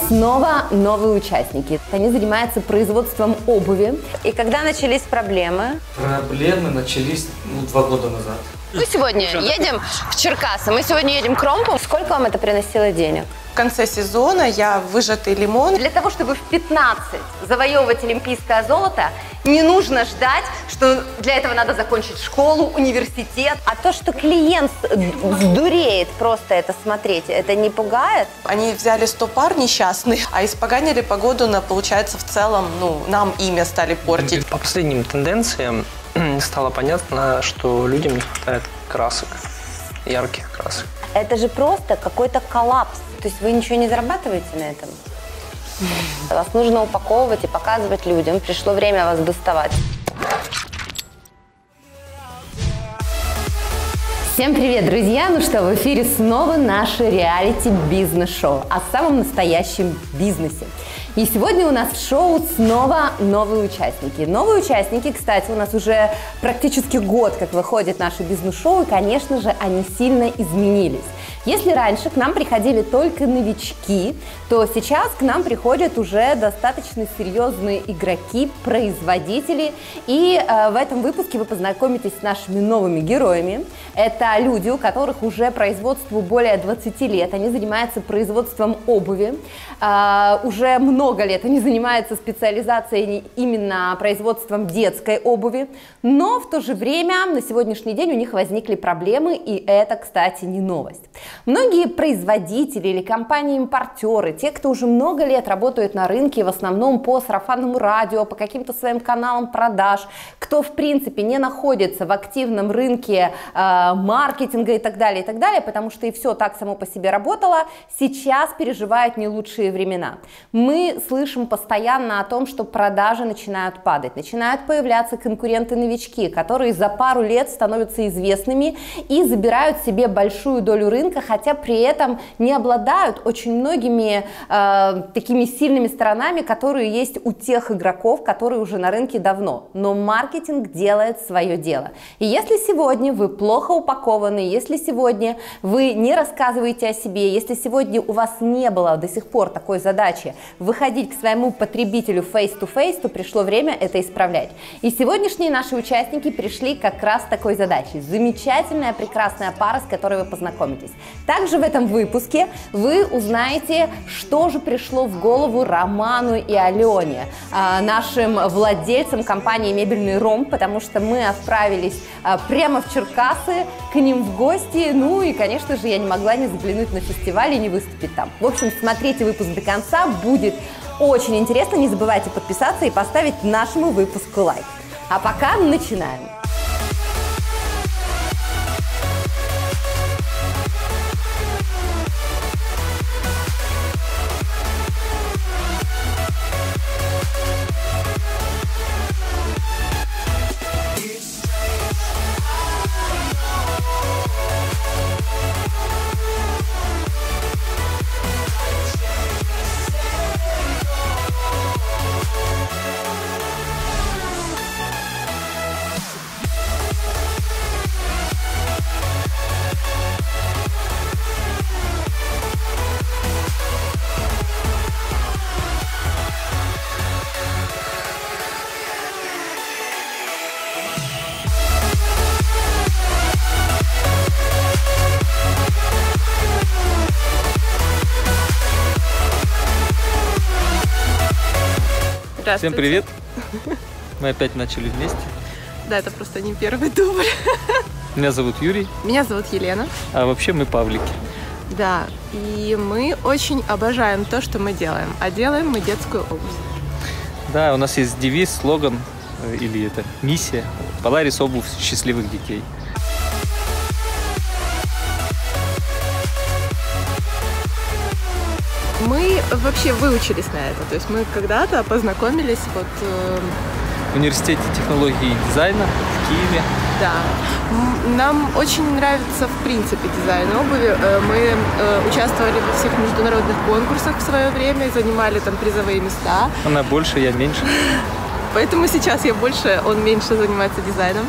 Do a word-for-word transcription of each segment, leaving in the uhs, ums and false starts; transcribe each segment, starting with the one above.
снова новые участники. Они занимаются производством обуви. И когда начались проблемы? Проблемы начались ну, два года назад. Мы сегодня едем в Черкассы, мы сегодня едем к Ромпу. Сколько вам это приносило денег? В конце сезона я выжатый лимон. Для того, чтобы в пятнадцать завоевывать олимпийское золото, не нужно ждать, что для этого надо закончить школу, университет. А то, что клиент сдуреет просто это смотреть, это не пугает? Они взяли сто пар несчастных, а испоганили погоду на, получается, в целом, ну, нам имя стали портить. По последним тенденциям стало понятно, что людям не хватает красок, ярких красок. Это же просто какой-то коллапс. То есть вы ничего не зарабатываете на этом? Вас нужно упаковывать и показывать людям. Пришло время вас доставать. Всем привет, друзья! Ну что, в эфире снова наше реалити-бизнес-шоу о самом настоящем бизнесе. И сегодня у нас в шоу снова новые участники. Новые участники, кстати, у нас уже практически год, как выходит наше бизнес-шоу, и, конечно же, они сильно изменились. Если раньше к нам приходили только новички, то сейчас к нам приходят уже достаточно серьезные игроки, производители. И э, в этом выпуске вы познакомитесь с нашими новыми героями. Это люди, у которых уже производству более двадцати лет. Они занимаются производством обуви. Э, уже много лет они занимаются специализацией именно производством детской обуви. Но в то же время на сегодняшний день у них возникли проблемы, и это, кстати, не новость. Многие производители или компании-импортеры, те, кто уже много лет работают на рынке, в основном по сарафанному радио, по каким-то своим каналам продаж, кто, в принципе, не находится в активном рынке э, маркетинга и так далее, и так далее, потому что и все так само по себе работало, сейчас переживают не лучшие времена. Мы слышим постоянно о том, что продажи начинают падать, начинают появляться конкуренты-новички, которые за пару лет становятся известными и забирают себе большую долю рынка, хотя при этом не обладают очень многими э, такими сильными сторонами, которые есть у тех игроков, которые уже на рынке давно. Но маркетинг делает свое дело. И если сегодня вы плохо упакованы, если сегодня вы не рассказываете о себе, если сегодня у вас не было до сих пор такой задачи выходить к своему потребителю face-to-face, то пришло время это исправлять. И сегодняшние наши участники пришли как раз с такой задачей. Замечательная, прекрасная пара, с которой вы познакомитесь. Также в этом выпуске вы узнаете, что же пришло в голову Роману и Алене, нашим владельцам компании «Мебельный Ромб», потому что мы отправились прямо в Черкассы к ним в гости. Ну и, конечно же, я не могла не заглянуть на фестиваль и не выступить там. В общем, смотрите выпуск до конца, будет очень интересно. Не забывайте подписаться и поставить нашему выпуску лайк. А пока начинаем. Всем привет! Мы опять начали вместе. Да, это просто не первый дубль. Меня зовут Юрий. Меня зовут Елена. А вообще мы Павлики. Да, и мы очень обожаем то, что мы делаем. А делаем мы детскую обувь. Да, у нас есть девиз, слоган или это миссия. Polaris обувь счастливых детей. Мы вообще выучились на это, то есть мы когда-то познакомились вот... Э... В университете технологии и дизайна в Киеве. Да. Нам очень нравится в принципе дизайн обуви. Мы э, участвовали во всех международных конкурсах в свое время и занимали там призовые места. Она больше, я меньше. Поэтому сейчас я больше, он меньше занимается дизайном.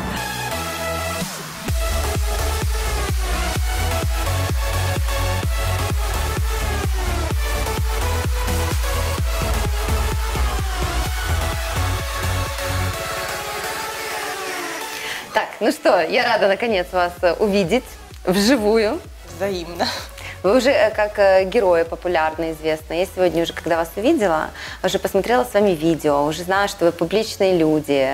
Ну что, я рада наконец вас увидеть вживую. Взаимно. Вы уже как герои популярны, известны. Я сегодня уже, когда вас увидела, уже посмотрела с вами видео, уже знаю, что вы публичные люди.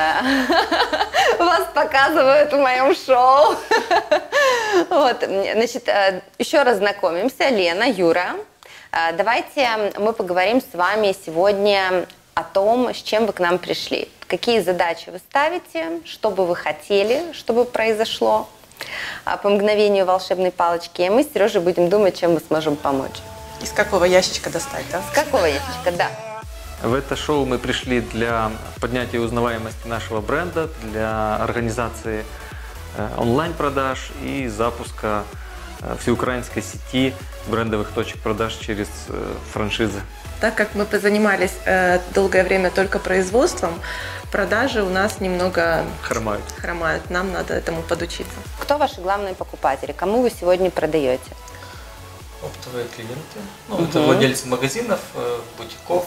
Вас показывают в моем шоу. Вот, значит, еще раз знакомимся. Лена, Юра. Давайте мы поговорим с вами сегодня о том, с чем вы к нам пришли. Какие задачи вы ставите, что бы вы хотели, чтобы произошло по мгновению волшебной палочки. И мы с Сережей будем думать, чем мы сможем помочь. Из какого ящичка достать, да? С какого ящичка, да. В это шоу мы пришли для поднятия узнаваемости нашего бренда, для организации онлайн-продаж и запуска всеукраинской сети брендовых точек продаж через франшизы. Так как мы позанимались э, долгое время только производством, продажи у нас немного Хромают. хромают. Нам надо этому подучиться. Кто ваши главные покупатели? Кому вы сегодня продаете? Оптовые клиенты. Ну, угу. Это владельцы магазинов, бутиков.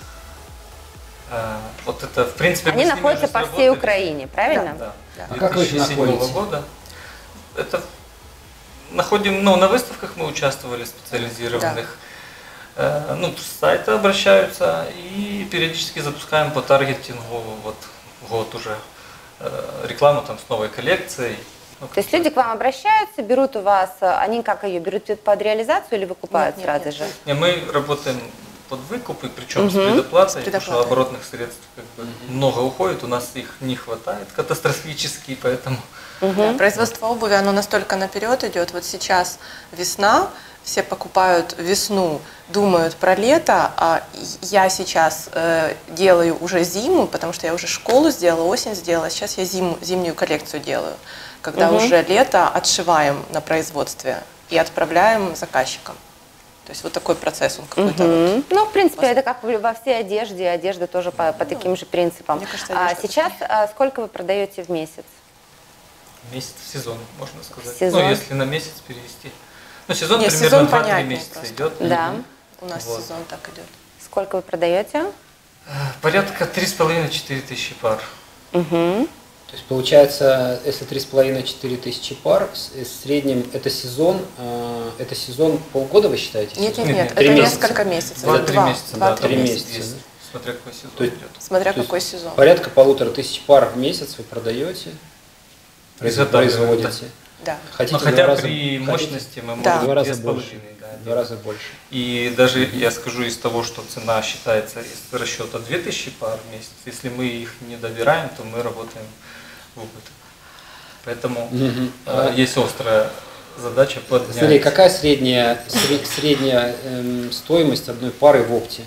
Вот это, в принципе, они находятся по всей Украине, правильно? Да. Да. А как вы их находите? Года. Это находим, ну, на выставках мы участвовали специализированных. Да. Ну, с сайта обращаются и периодически запускаем по таргетингу, вот год уже, рекламу там с новой коллекцией. Ну, то есть люди к вам обращаются, берут у вас, они как ее, берут под реализацию или выкупают нет, сразу нет, же? Нет, мы работаем под выкуп, и причем угу. с предоплатой, потому что оборотных средств как бы угу. много уходит, у нас их не хватает катастрофически, поэтому... Угу. Да, производство обуви, оно настолько наперед идет, вот сейчас весна, все покупают весну, думают про лето, а я сейчас э, делаю уже зиму, потому что я уже школу сделала, осень сделала, сейчас я зиму, зимнюю коллекцию делаю, когда угу. уже лето отшиваем на производстве и отправляем заказчикам. То есть вот такой процесс он какой-то. Угу. Вот. Ну, в принципе, Вас... это как во всей одежде, одежда тоже по, по таким ну, же принципам. Мне кажется, а сейчас а, сколько вы продаете в месяц? Месяц в сезон, можно сказать. Сезон. Ну, если на месяц перевести. Ну, сезон Нет, примерно два-три месяца просто. идет. Да. У нас вот. Сезон так идет. Сколько вы продаете? Порядка три с половиной-четыре тысячи пар. Угу. То есть получается, если три с половиной-четыре тысячи пар, в среднем это сезон, это сезон полгода, вы считаете? Нет, нет, нет, нет, это месяца. Несколько месяцев. Два-три месяца. Два-три месяца. месяца. Да. Смотря какой сезон то есть, идет. Смотря то какой есть сезон. Порядка полутора тысяч пар в месяц вы продаете, производите. Да. Хотите Но хотя раза, при мощности мы можем да. два раза больше. Да, два раза больше. И даже я скажу из того, что цена считается из расчета две тысячи пар в месяц, если мы их не добираем, то мы работаем в убыток. Поэтому угу. э, есть острая задача поднять. Смотри, какая средняя, средняя э, стоимость одной пары в опте?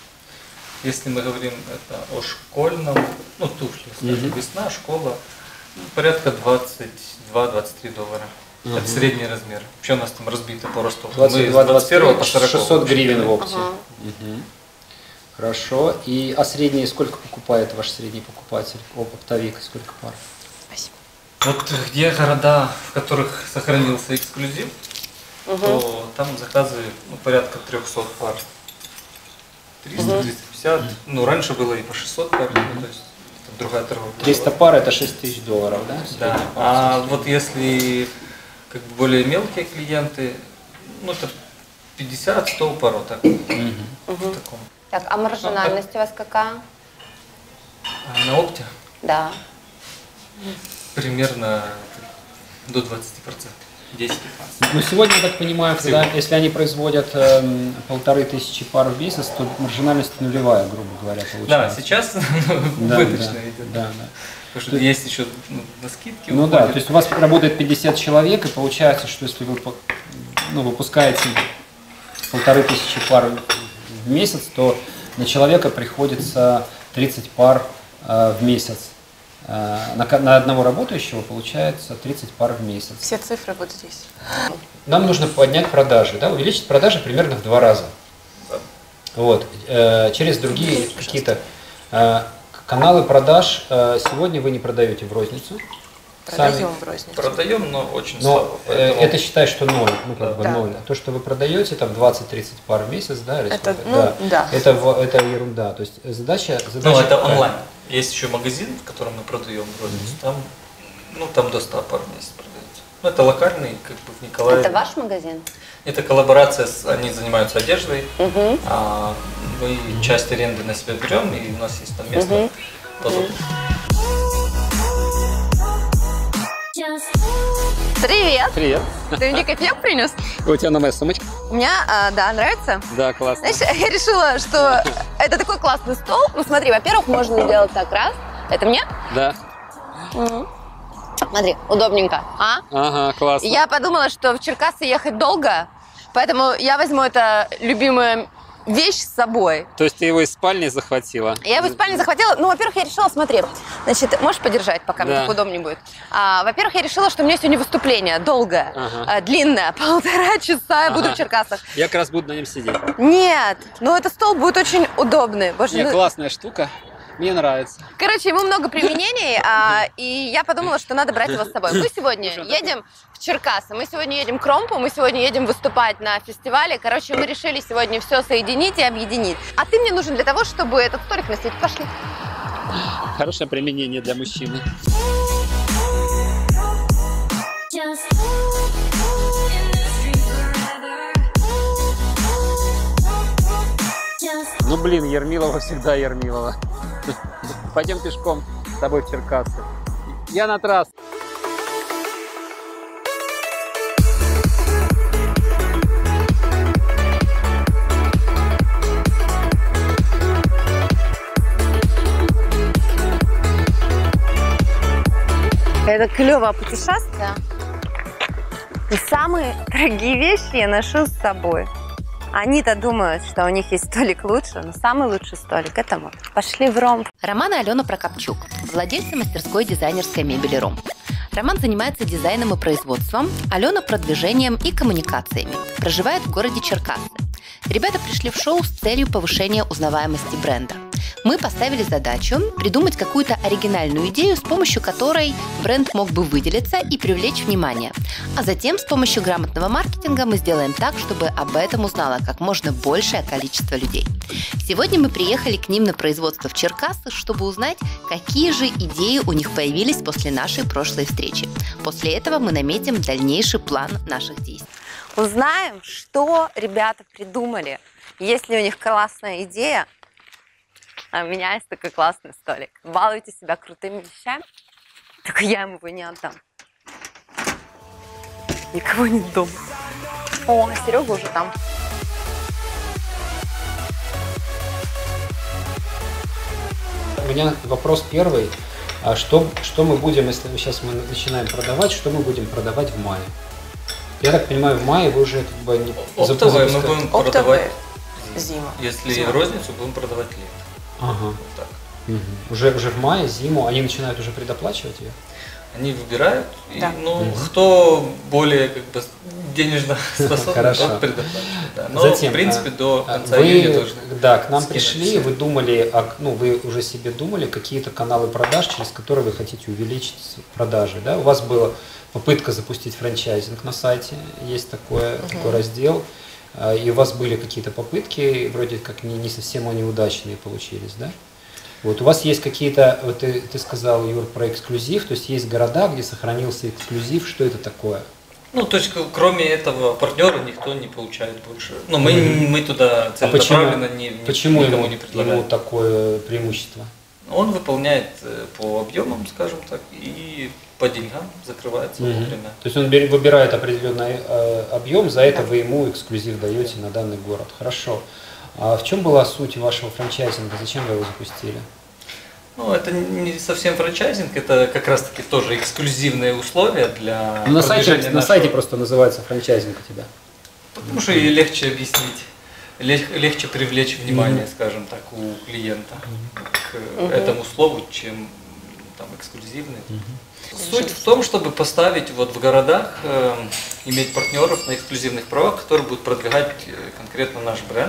Если мы говорим это о школьном, ну туфли, угу. весна, школа, порядка двадцать два — двадцать три доллара. Угу. Это средний размер. Вообще у нас там разбито по росту. двадцать два — двадцать три, по сорок. шестьсот гривен в опте. Ага. Угу. Хорошо. И, а средний сколько покупает ваш средний покупатель? Оптовик, сколько пар? Спасибо. Вот где города, в которых сохранился эксклюзив, угу. то там заказы ну, порядка трехсот пар. триста — триста пятьдесят. Угу. Ну, раньше было и по шестьсот пар. Угу. Ну, то есть другая торговля. триста пар это шесть тысяч долларов, да? Да. А вот если как бы более мелкие клиенты, ну это пятьдесят — сто пар вот так. Угу. Угу. Таком. Так, а маржинальность а, у вас какая? А на опте? Да. Примерно до двадцати процентов. десять-пятнадцать. Ну, сегодня, я так понимаю, когда, если они производят э, полторы тысячи пар в месяц, то маржинальность нулевая, грубо говоря, получается. Да, сейчас да, убыточно да, идет. Да, да. Потому что есть еще ну, на скидки. Ну уходит. Да, то есть у вас работает пятьдесят человек, и получается, что если вы ну, выпускаете полторы тысячи пар в месяц, то на человека приходится тридцать пар э, в месяц. На, на одного работающего получается тридцать пар в месяц. Все цифры вот здесь. Нам нужно поднять продажи, да, увеличить продажи примерно в два раза. Вот. Э, через другие какие-то э, каналы продаж э, сегодня вы не продаете в розницу. Продаем сами. в розницу. Продаем, но очень но, слабо. Поэтому... Это считай, что ноль. Ну, как да. бы Да. ноль. То, что вы продаете, там двадцать-тридцать пар в месяц, да, или это, сколько? ну, да. Да. Это, это ерунда. То есть задача, задача ну, это какая? онлайн. Есть еще магазин, в котором мы продаем в розницу. Mm-hmm. Там Ну, там до ста пар в месяц продается. Ну, это локальный, как бы в Николаеве. Это ваш магазин? Это коллаборация, с, они занимаются одеждой, Угу. а мы часть аренды на себя берем, и у нас есть там место Мгм. под окном. Привет! Привет. Ты мне кофеек принес? У тебя новая сумочка? У меня, а, да, нравится. Да, классно. Знаешь, я решила, что это такой классный стол. Ну, смотри, во-первых, можно сделать так раз. Это мне? Да. Мгм. Смотри, удобненько. А? Ага, классно. Я подумала, что в Черкассы ехать долго, поэтому я возьму это любимую вещь с собой. То есть ты его из спальни захватила? Я его в спальне захватила. Ну, во-первых, я решила, смотри, значит, можешь подержать, пока мне Да. так удобнее будет. А, во-первых, я решила, что у меня сегодня выступление долгое, Ага. а, длинное, полтора часа я буду Ага. в Черкассах. Я как раз буду на нем сидеть. Нет, но этот стол будет очень удобный. Боже, Не, ну, классная штука. Мне нравится. короче, ему много применений, а, и я подумала, что надо брать его с собой. Мы сегодня Слушай, а едем в Черкассы, мы сегодня едем к Ромпу, мы сегодня едем выступать на фестивале. Короче, мы решили сегодня все соединить и объединить. А ты мне нужен для того, чтобы этот столик носить. Пошли. Хорошее применение для мужчины. Ну блин, Ермилова всегда Ермилова. Пойдем пешком с тобой в Черкассы. Я на трассу. Это клевое путешествие. И самые дорогие вещи я ношу с собой. Они-то думают, что у них есть столик лучше, но самый лучший столик – это мой. Пошли в Ромп. Роман и Алена Прокопчук, владельцы мастерской дизайнерской мебели «Ромп». Роман занимается дизайном и производством, Алена – продвижением и коммуникациями. Проживает в городе Черкассы. Ребята пришли в шоу с целью повышения узнаваемости бренда. Мы поставили задачу придумать какую-то оригинальную идею, с помощью которой бренд мог бы выделиться и привлечь внимание. А затем с помощью грамотного маркетинга мы сделаем так, чтобы об этом узнало как можно большее количество людей. Сегодня мы приехали к ним на производство в Черкассы, чтобы узнать, какие же идеи у них появились после нашей прошлой встречи. После этого мы наметим дальнейший план наших действий. Узнаем, что ребята придумали. Если у них классная идея, а у меня есть такой классный столик. Балуйте себя крутыми вещами, только я ему его не отдам. Никого нет дома. О, Серега уже там. У меня вопрос первый. А что, что мы будем, если мы сейчас мы начинаем продавать, что мы будем продавать в мае? Я так понимаю, в мае вы уже как бы не Оптовые мы запускаете. будем Оптовые продавать зима. Если Зима. розницу, будем продавать лето. Ага. Вот так. Мгм. Уже, уже в мае, зиму, они начинают уже предоплачивать ее? Они выбирают, и, Да. ну, Мгм. кто более как бы денежно способен, Хорошо. тот предоплачивает. Да. Но, Затем, в принципе, до а, конца вы, июня должны. да, к нам скинуть пришли, всё. вы думали, о- ну, вы уже себе думали какие-то каналы продаж, через которые вы хотите увеличить продажи, да? У вас была попытка запустить франчайзинг на сайте, есть такое, такой раздел, а, и у вас были какие-то попытки, вроде как не, не совсем они удачные получились, да? Вот у вас есть какие-то, вот ты, ты сказал, Юр, про эксклюзив, то есть есть города, где сохранился эксклюзив, что это такое? Ну, то есть, к- кроме этого партнера никто не получает больше. Ну, мы, Мгм. мы туда А почему, целенаправленно не, не- почему никому ему, не предлагаем. ему такое преимущество? Он выполняет э, по объемам, скажем так, и по деньгам закрывается Мгм. вовремя. То есть он бер- выбирает определенный э, объем, за это вы ему эксклюзив даете на данный город. Хорошо. А в чем была суть вашего франчайзинга? Зачем вы его запустили? Ну, это не совсем франчайзинг, это как раз-таки тоже эксклюзивные условия для Ну, на сайте, продвижения на нашего- сайте просто называется франчайзинг у тебя. Потому что и легче объяснить, лег- легче привлечь внимание, скажем так, у клиента к этому слову, чем там эксклюзивный. Суть в том, чтобы поставить вот в городах, э, иметь партнеров на эксклюзивных правах, которые будут продвигать э, конкретно наш бренд.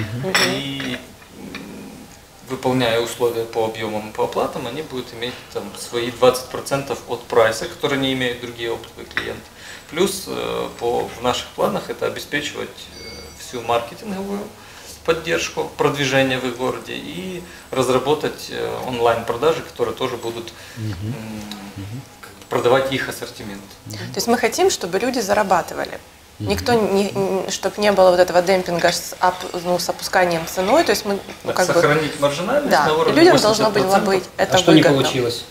И м, выполняя условия по объемам и по оплатам, они будут иметь там свои двадцать процентов от прайса, которые не имеют другие оптовые клиенты. Плюс э, по, в наших планах это обеспечивать э, всю маркетинговую поддержку, продвижение в их городе и разработать э, онлайн-продажи, которые тоже будут м, продавать их ассортимент. То есть мы хотим, чтобы люди зарабатывали. Никто не, чтобы не было вот этого демпинга с, оп, ну, с опусканием ценой, то есть мы ну, Да, как сохранить бы, маржинальность да, на уровне людям восемьдесят процентов. должно было быть это А что не выгодно. получилось?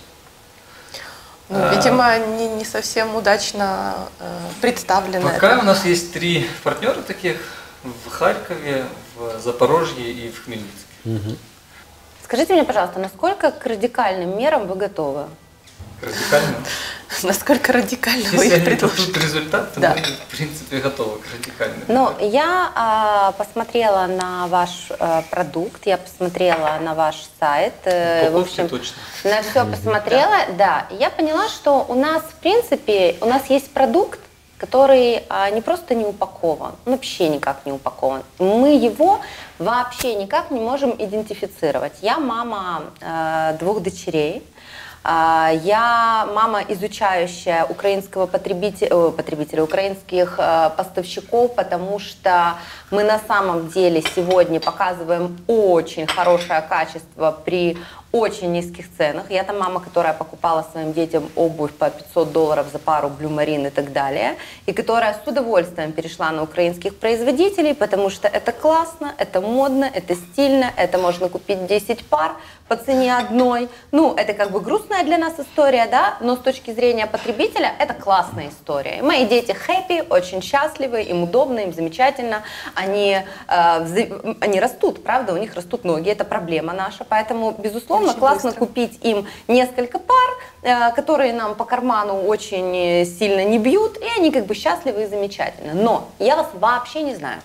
Ну, А, видимо, не, не совсем удачно э, представлено. Пока это. у нас есть три партнера таких в Харькове, в Запорожье и в Хмельницке. Угу. Скажите мне, пожалуйста, насколько к радикальным мерам вы готовы? Радикально. Насколько радикально вы Если их они дадут предложите? результат, то Да. мы, в принципе, готовы к радикальным. Ну, я а, посмотрела на ваш а, продукт, я посмотрела на ваш сайт, э, в Упаковки общем, точно. на все посмотрела, да. И я поняла, что у нас, в принципе, у нас есть продукт, который а, не просто не упакован, он вообще никак не упакован. Мы его вообще никак не можем идентифицировать. Я мама э, двух дочерей. Я мама, изучающая украинского потребителя, о, потребителя украинских э, поставщиков, потому что мы на самом деле сегодня показываем очень хорошее качество при очень низких ценах. Я та мама, которая покупала своим детям обувь по пятьсот долларов за пару Blue Marine и так далее, и которая с удовольствием перешла на украинских производителей, потому что это классно, это модно, это стильно, это можно купить десять пар по цене одной. Ну, это как бы грустная для нас история, да, но с точки зрения потребителя это классная история. И мои дети happy, очень счастливы, им удобно, им замечательно, они, э, они растут, правда, у них растут ноги, это проблема наша, поэтому, безусловно, Очень классно быстро. купить им несколько пар, э, которые нам по карману очень сильно не бьют, и они как бы счастливы и замечательны. Но я вас вообще не знаю.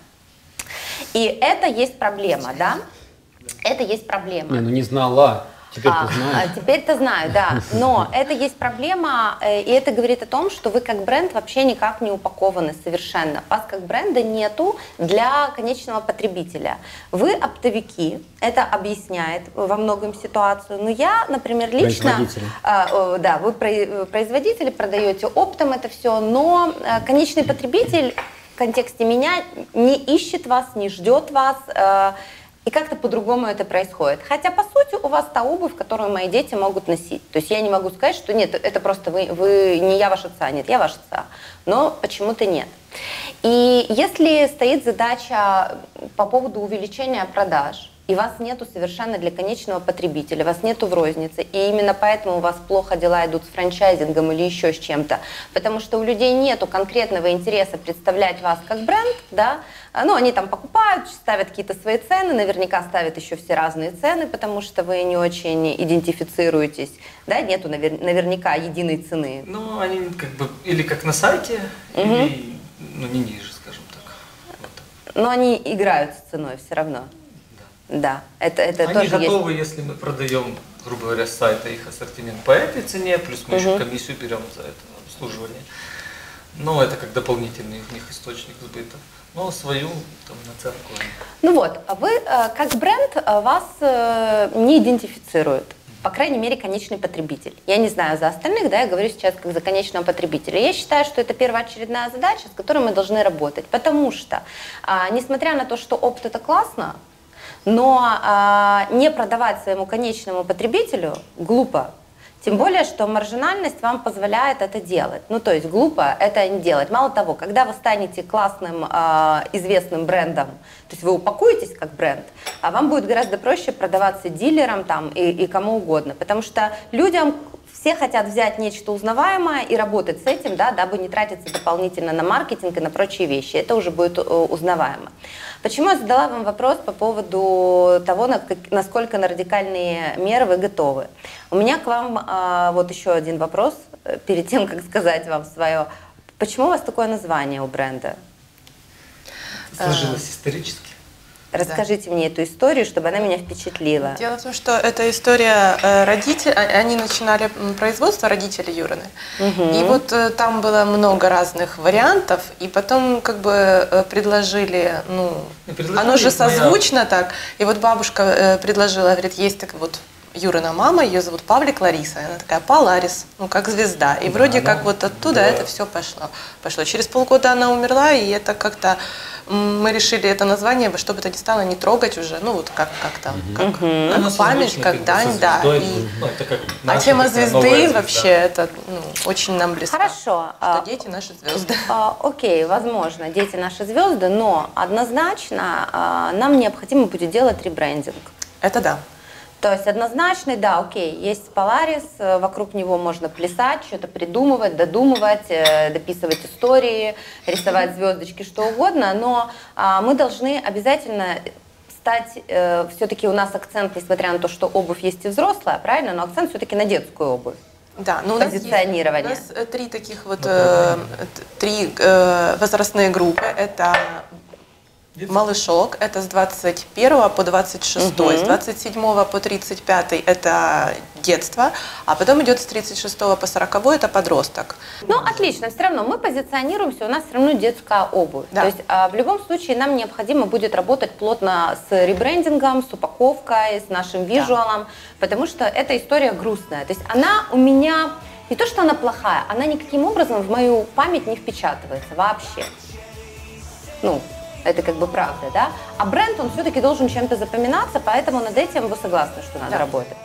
И это есть проблема, да? Это есть проблема. Не, ну не знала. Теперь А, ты знаешь. а, теперь-то знаю, да. Но это есть проблема, э, и это говорит о том, что вы как бренд вообще никак не упакованы совершенно. Вас как бренда нету для конечного потребителя. Вы оптовики, это объясняет во многом ситуацию. Но я, например, лично... Производители. а, о, да, вы про- производители, продаете оптом это все, но э, конечный потребитель в контексте меня не ищет вас, не ждет вас, э, и как-то по-другому это происходит. Хотя, по сути, у вас та обувь, которую мои дети могут носить. То есть я не могу сказать, что нет, это просто вы, вы не я ваш отца, нет, я ваш отца. Но почему-то нет. И если стоит задача по поводу увеличения продаж, и вас нету совершенно для конечного потребителя, вас нету в рознице, и именно поэтому у вас плохо дела идут с франчайзингом или еще с чем-то, потому что у людей нету конкретного интереса представлять вас как бренд, да, ну, они там покупают, ставят какие-то свои цены, наверняка ставят еще все разные цены, потому что вы не очень идентифицируетесь, да, нету навер- наверняка единой цены. Ну, они как бы или как на сайте, Мгм. или ну, не ниже, скажем так. Вот так. Но они играют с ценой все равно. Да, это, это Они тоже готовы, есть. если мы продаем, грубо говоря, с сайта их ассортимент по этой цене, плюс мы еще Мгм. комиссию берем за это обслуживание. Но это как дополнительный у них источник сбыта. Но свою там наценку. они- Ну вот, а вы э, как бренд э, вас э, не идентифицирует, по крайней мере, конечный потребитель. Я не знаю за остальных, да, я говорю сейчас как за конечного потребителя. Я считаю, что это первоочередная задача, с которой мы должны работать, потому что, а, несмотря на то, что опт это классно, но а, не продавать своему конечному потребителю глупо. Тем более, что маржинальность вам позволяет это делать. Ну, то есть глупо это не делать. Мало того, когда вы станете классным, э, известным брендом, то есть вы упакуетесь как бренд, а вам будет гораздо проще продаваться дилерам там, и, и кому угодно. Потому что людям все хотят взять нечто узнаваемое и работать с этим, да, дабы не тратиться дополнительно на маркетинг и на прочие вещи. Это уже будет э, узнаваемо. Почему я задала вам вопрос по поводу того, на как- насколько на радикальные меры вы готовы? У меня к вам а, вот еще один вопрос, э, перед тем, как сказать вам свое. Почему у вас такое название у бренда? Сложилось исторически. Расскажите мне эту историю, чтобы она меня впечатлила. Дело в том, что эта история э, родителей, они начинали м, производство, родители Юрины. И вот э, там было много разных вариантов, и потом как бы э, предложили, ну, И предложили оно же моя- созвучно так. И вот бабушка э, предложила, говорит, есть так вот Юрина мама, ее зовут Павлик Лариса, и она такая Паларис, ну как звезда. И вроде Да, как вот оттуда да. это все пошло. Пошло. Через полгода она умерла, и это как-то мы решили это название, чтобы это не стало не трогать уже, ну вот как, как там, как, Мгм. как Оно память, созвучно как как бы дань, со да. звездой, И- ну, это как а наша тема такая новая звезды звезда. вообще, это ну, очень нам близко. Хорошо. Что а, дети наши звезды. а, Окей, возможно, дети наши звезды, но однозначно а, нам необходимо будет делать ребрендинг. Это да. То есть однозначно, да, окей, есть Polaris, э, вокруг него можно плясать, что-то придумывать, додумывать, э, дописывать истории, рисовать звездочки, что угодно, но а, мы должны обязательно стать, э, все-таки у нас акцент, несмотря на то, что обувь есть и взрослая, правильно, но акцент все-таки на детскую обувь. Да, но у нас есть- Позиционирование. у нас э, три таких вот, э, т- три э, возрастные группы. Это малышок, это с двадцать первого по двадцать шестой, Мгм. с двадцать седьмого по тридцать пятый это детство, а потом идет с тридцать шестого по сороковой это подросток. Ну, отлично, все равно мы позиционируемся, у нас все равно детская обувь. Да. То есть а, в любом случае нам необходимо будет работать плотно с ребрендингом, с упаковкой, с нашим визуалом, потому что эта история грустная. То есть она у меня, не то что она плохая, она никаким образом в мою память не впечатывается вообще. Ну, это как бы правда, да? А бренд, он все-таки должен чем-то запоминаться, поэтому над этим вы согласны, что надо Да. работать?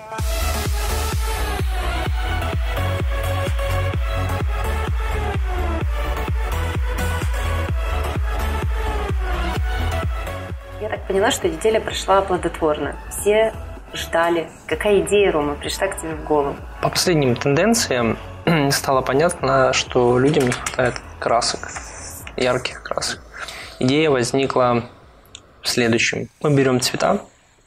Я так поняла, что неделя прошла плодотворно. Все ждали. Какая идея, Рома, пришла к тебе в голову? По последним тенденциям стало понятно, что людям не хватает красок, ярких красок. Идея возникла в следующем. Мы берем цвета,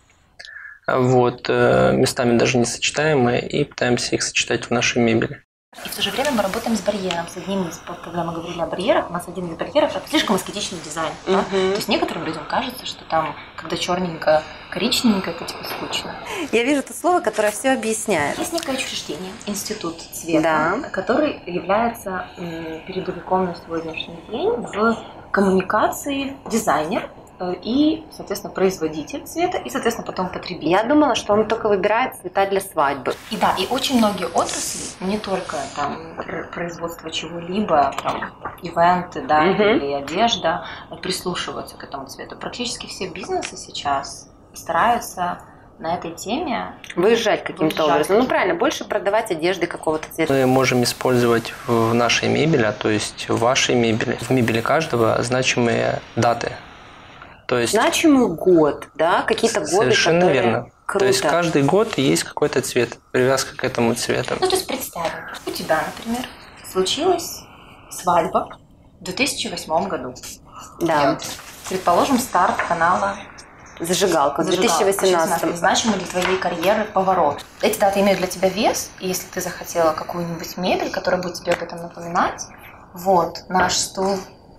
вот, э, местами даже несочетаемые, и пытаемся их сочетать в нашей мебели. И в то же время мы работаем с барьером, с одним из, когда мы говорили о барьерах, у нас один из барьеров – это слишком аскетичный дизайн. Да? Мгм. То есть некоторым людям кажется, что там, когда черненько, коричневенько, это типа скучно. Я вижу это слово, которое все объясняет. Есть некое учреждение, институт цвета, Да. который является м, передовиком на сегодняшний день в коммуникации дизайнер э, и, соответственно, производитель цвета и, соответственно, потом потребитель. Я думала, что он только выбирает цвета для свадьбы. И да, и очень многие отрасли, не только там пр- производство чего-либо, там ивенты, да, Мгм. или одежда, прислушиваются к этому цвету. Практически все бизнесы сейчас стараются на этой теме Выезжать каким-то Выезжать. образом. Ну правильно, больше продавать одежды какого-то цвета. Мы можем использовать в нашей мебели, а то есть в вашей мебели, в мебели каждого значимые даты. То есть Значимый год, да, какие-то годы, совершенно которые... верно. Круто. То есть каждый год есть какой-то цвет, привязка к этому цвету. Ну, то есть представим, у тебя, например, случилась свадьба в две тысячи восьмом году. Да, Предположим, старт канала зажигалка в две тысячи восемнадцатом. Значимый для твоей карьеры поворот. Эти даты имеют для тебя вес, и если ты захотела какую-нибудь мебель, которая будет тебе об этом напоминать, вот, наш стул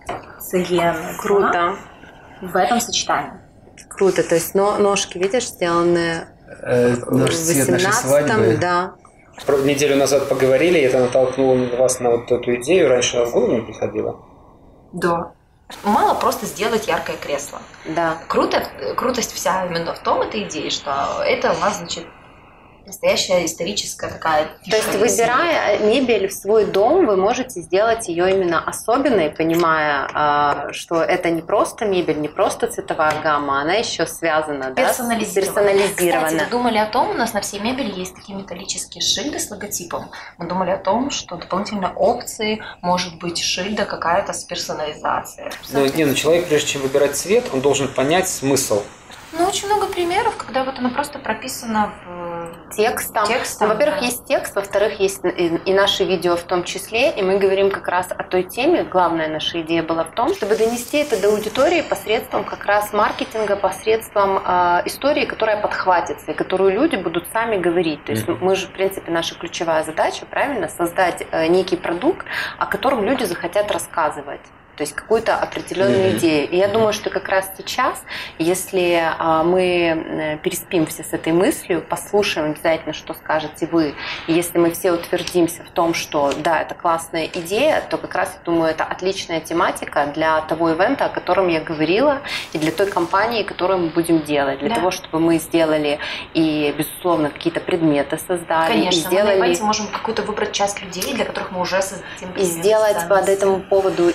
Циен. Круто, В этом сочетании. круто. То есть но, ножки, видишь, сделаны Э, в наш цвет нашей свадьбы. восемнадцатом, да. Про- Неделю назад поговорили, и это натолкнуло вас на вот эту идею. Раньше в голову не приходило? Да. Мало просто сделать яркое кресло. Да. Круто, крутость вся именно в том этой идее, что это у нас, значит, настоящая историческая такая То есть, фишка. выбирая мебель в свой дом, вы можете сделать ее именно особенной, понимая, а, что это не просто мебель, не просто цветовая гамма, она еще связана, да, с- Персонализировано. персонализирована. Кстати, мы думали о том, у нас на всей мебели есть такие металлические шильды с логотипом. Мы думали о том, что дополнительной опцией может быть шильда какая-то с персонализацией. Ну, не, ну человек, прежде чем выбирать цвет, он должен понять смысл. Ну, очень много примеров, когда вот оно просто прописано в Текстом. Текстом, Ну, во-первых, да. есть текст, во-вторых, есть и, и наши видео в том числе, и мы говорим как раз о той теме. Главная наша идея была в том, чтобы донести это до аудитории посредством как раз маркетинга, посредством э, истории, которая подхватится, и которую люди будут сами говорить. То есть Мгм. мы же, в принципе, наша ключевая задача, правильно, создать э, некий продукт, о котором люди захотят рассказывать. То есть какую-то определенную Мгм. идею. И я думаю, что как раз сейчас, если а, мы э, переспим все с этой мыслью, послушаем обязательно, что скажете вы, и если мы все утвердимся в том, что да, это классная идея, то как раз, я думаю, это отличная тематика для того ивента, о котором я говорила, и для той компании, которую мы будем делать. Для Да. того, чтобы мы сделали и, безусловно, какие-то предметы создали, Конечно, и мы сделали... на ивенте можем какую-то выбрать часть людей, для которых мы уже создадим И предмет сделать по ценности. этому поводу и рекламу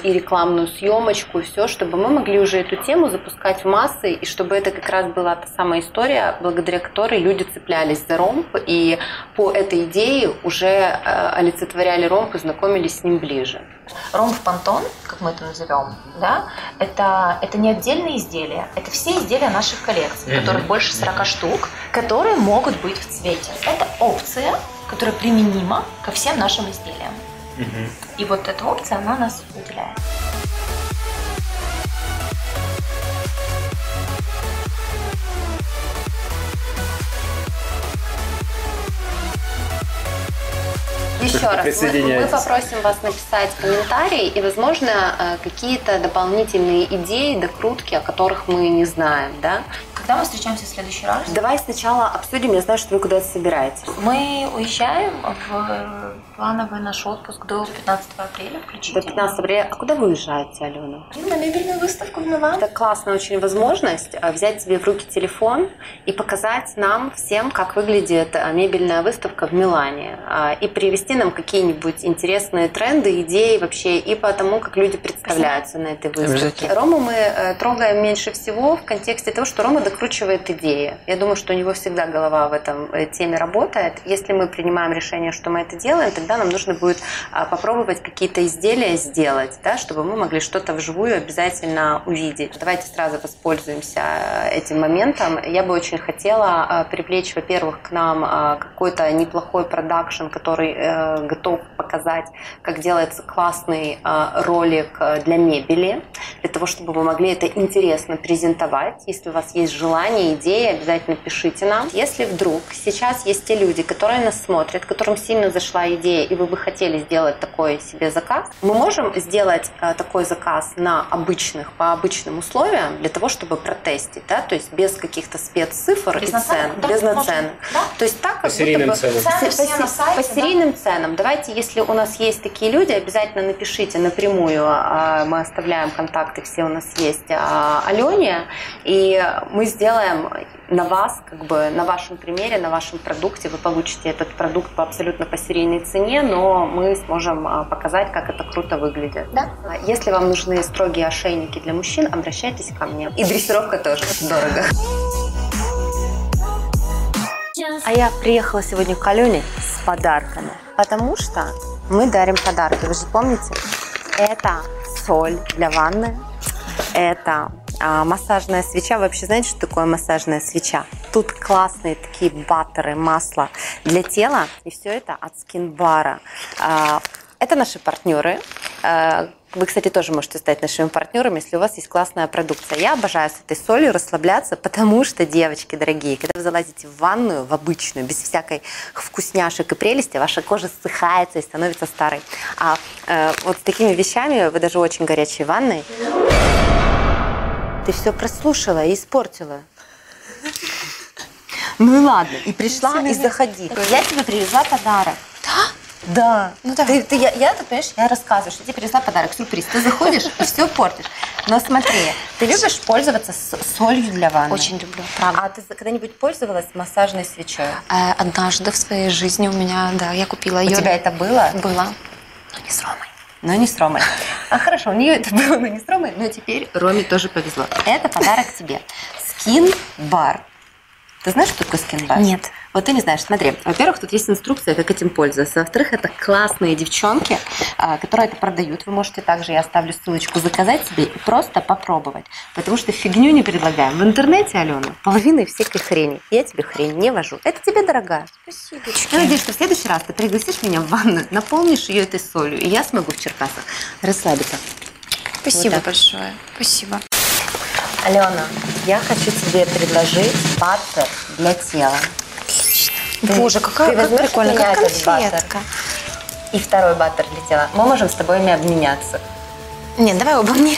рекламную съемочку и все, чтобы мы могли уже эту тему запускать в массы, и чтобы это как раз была та самая история, благодаря которой люди цеплялись за ромб, и по этой идее уже олицетворяли ромб и знакомились с ним ближе. Ромб-понтон, как мы это назовем, да, это, это не отдельные изделия, это все изделия наших коллекций, mm-hmm. которых больше сорока штук, которые могут быть в цвете. Это опция, которая применима ко всем нашим изделиям. Mm-hmm. И вот эта опция, она нас выделяет. Еще раз, мы, мы попросим вас написать комментарии и, возможно, какие-то дополнительные идеи, докрутки, о которых мы не знаем, да? Когда мы встречаемся в следующий раз? Давай сначала обсудим, я знаю, что вы куда-то собираетесь. Мы уезжаем в плановый наш отпуск до пятнадцатого апреля включительно. До пятнадцатого апреля. А куда вы уезжаете, Алена? На мебельную выставку в Милан. Это классная очень возможность взять себе в руки телефон и показать нам всем, как выглядит мебельная выставка в Милане. И привести нам какие-нибудь интересные тренды, идеи вообще, и по тому, как люди представляются на этой выставке. Рому мы трогаем меньше всего в контексте того, что Рома докручивает идеи. Я думаю, что у него всегда голова в этом теме работает. Если мы принимаем решение, что мы это делаем, тогда нам нужно будет попробовать какие-то изделия сделать, да, чтобы мы могли что-то вживую обязательно увидеть. Давайте сразу воспользуемся этим моментом. Я бы очень хотела привлечь, во-первых, к нам какой-то неплохой продакшн, который готов показать, как делается классный ролик для мебели, для того, чтобы мы могли это интересно презентовать. Если у вас есть желание, идеи, обязательно пишите нам. Если вдруг сейчас есть те люди, которые нас смотрят, которым сильно зашла идея, и вы бы хотели сделать такой себе заказ, мы можем сделать такой заказ на обычных, по обычным условиям, для того, чтобы протестить, да, то есть без каких-то спеццифр и цен, да, без наценок. Да? То есть так, как по серийным будто бы ценам. по, по, сайте, по серийным да? ценам. Давайте, если у нас есть такие люди, обязательно напишите напрямую, мы оставляем контакты, все у нас есть, Алене, и мы сделаем на вас, как бы на вашем примере, на вашем продукте, вы получите этот продукт по абсолютно по серийной цене, но мы сможем показать, как это круто выглядит. Да. Если вам нужны строгие ошейники для мужчин, обращайтесь ко мне. И дрессировка тоже дорого. А я приехала сегодня к Алене с подарками, потому что мы дарим подарки. Вы же помните? Это соль для ванны, это а, массажная свеча. Вы вообще знаете, что такое массажная свеча? Тут классные такие баттеры, масло для тела, и все это от Скинбара. А, это наши партнеры. А, Вы, кстати, тоже можете стать нашими партнерами, если у вас есть классная продукция. Я обожаю с этой солью расслабляться, потому что, девочки дорогие, когда вы залазите в ванную, в обычную, без всякой вкусняшек и прелести, ваша кожа ссыхается и становится старой. А э, вот с такими вещами, вы даже очень горячей ванной, ты все прослушала и испортила. Ну и ладно, и пришла, и заходи. Я тебе привезла подарок. Да, ну, ты, ты, я, я, ты понимаешь, я рассказываю, что тебе привезла подарок, сюрприз. Ты заходишь и все портишь. Но смотри, ты любишь пользоваться солью для ванны? Очень люблю, правда. А ты когда-нибудь пользовалась массажной свечой? Э, однажды в своей жизни у меня, да, я купила ее. У тебя это было? Было, но не с Ромой. Но не с Ромой. А хорошо, у нее это было, но не с Ромой, но теперь Роме тоже повезло. Это подарок тебе. Скинбар. Ты знаешь, что такое Скинбар? Нет. Вот ты не знаешь. Смотри, во-первых, тут есть инструкция, как этим пользоваться. Во-вторых, это классные девчонки, которые это продают. Вы можете также, я оставлю ссылочку, заказать себе и просто попробовать. Потому что фигню не предлагаем. В интернете, Алена, половина всякой хрени. Я тебе хрень не вожу. Это тебе, дорогая. Спасибо. Я надеюсь, что в следующий раз ты пригласишь меня в ванную, наполнишь ее этой солью, и я смогу в Черкасах расслабиться. Спасибо вот большое. Спасибо. Алена, я хочу тебе предложить баттер для тела. Отлично. Ты, Боже, какая, ты как прикольно, как конфетка. И второй баттер для тела. Мы можем с тобой ими обменяться. Нет, давай оба мне.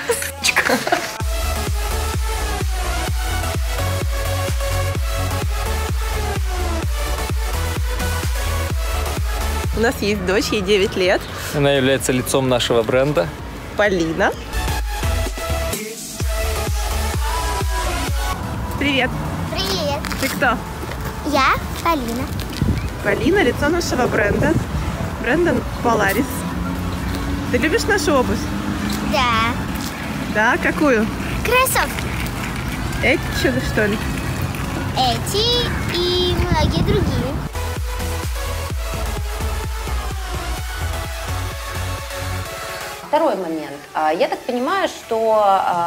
У нас есть дочь, ей девять лет. Она является лицом нашего бренда. Полина. Привет. Привет, Ты кто? я Полина. Полина, лицо нашего бренда. Бренда Polaris. Ты любишь нашу обувь? Да. Да, какую? Кроссовки. Эти чудо, что ли? Эти и многие другие. Второй момент. А, Я так понимаю, что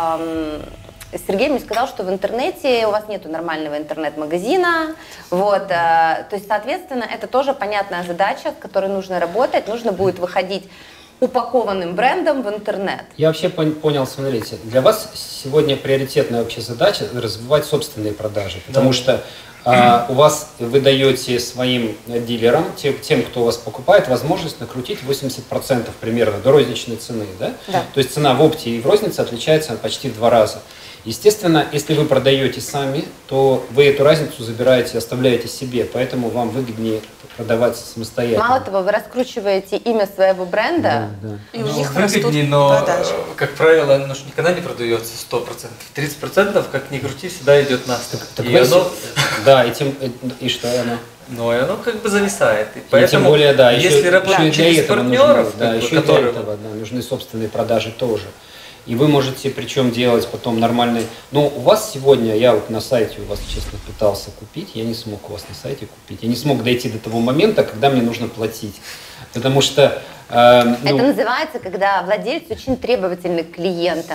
ам, Сергей мне сказал, что в интернете у вас нету нормального интернет-магазина. Вот, а, то есть, соответственно, это тоже понятная задача, с которой нужно работать. Нужно будет выходить упакованным брендом в интернет. Я вообще пон- понял, смотрите, для вас сегодня приоритетная вообще задача развивать собственные продажи, потому что а, у вас вы даете своим дилерам, тем, тем, кто у вас покупает, возможность накрутить восемьдесят процентов примерно до розничной цены, да? Да. То есть цена в опте и в рознице отличается почти в два раза. Естественно, если вы продаете сами, то вы эту разницу забираете, оставляете себе, поэтому вам выгоднее продавать самостоятельно. Мало того, вы раскручиваете имя своего бренда. Да, да. И у Ну, них растут выгоднее, но, продажи. э, как правило, оно же никогда не продается сто процентов. тридцать процентов, как ни крути, всегда идет на стоп. Так И вы оно, се- да, и, тем, и что оно? ну, и оно как бы зависает. И И поэтому, тем более, да, еще, если работать еще и для через этого партнеров, нужны, да, как бы, еще и для которые- этого да, нужны собственные продажи тоже. И вы можете причем делать потом нормальные... Ну, у вас сегодня, я вот на сайте у вас, честно, пытался купить, я не смог у вас на сайте купить. Я не смог дойти до того момента, когда мне нужно платить. Потому что... э, ну, Это называется, когда владельцы очень требовательны к клиентам.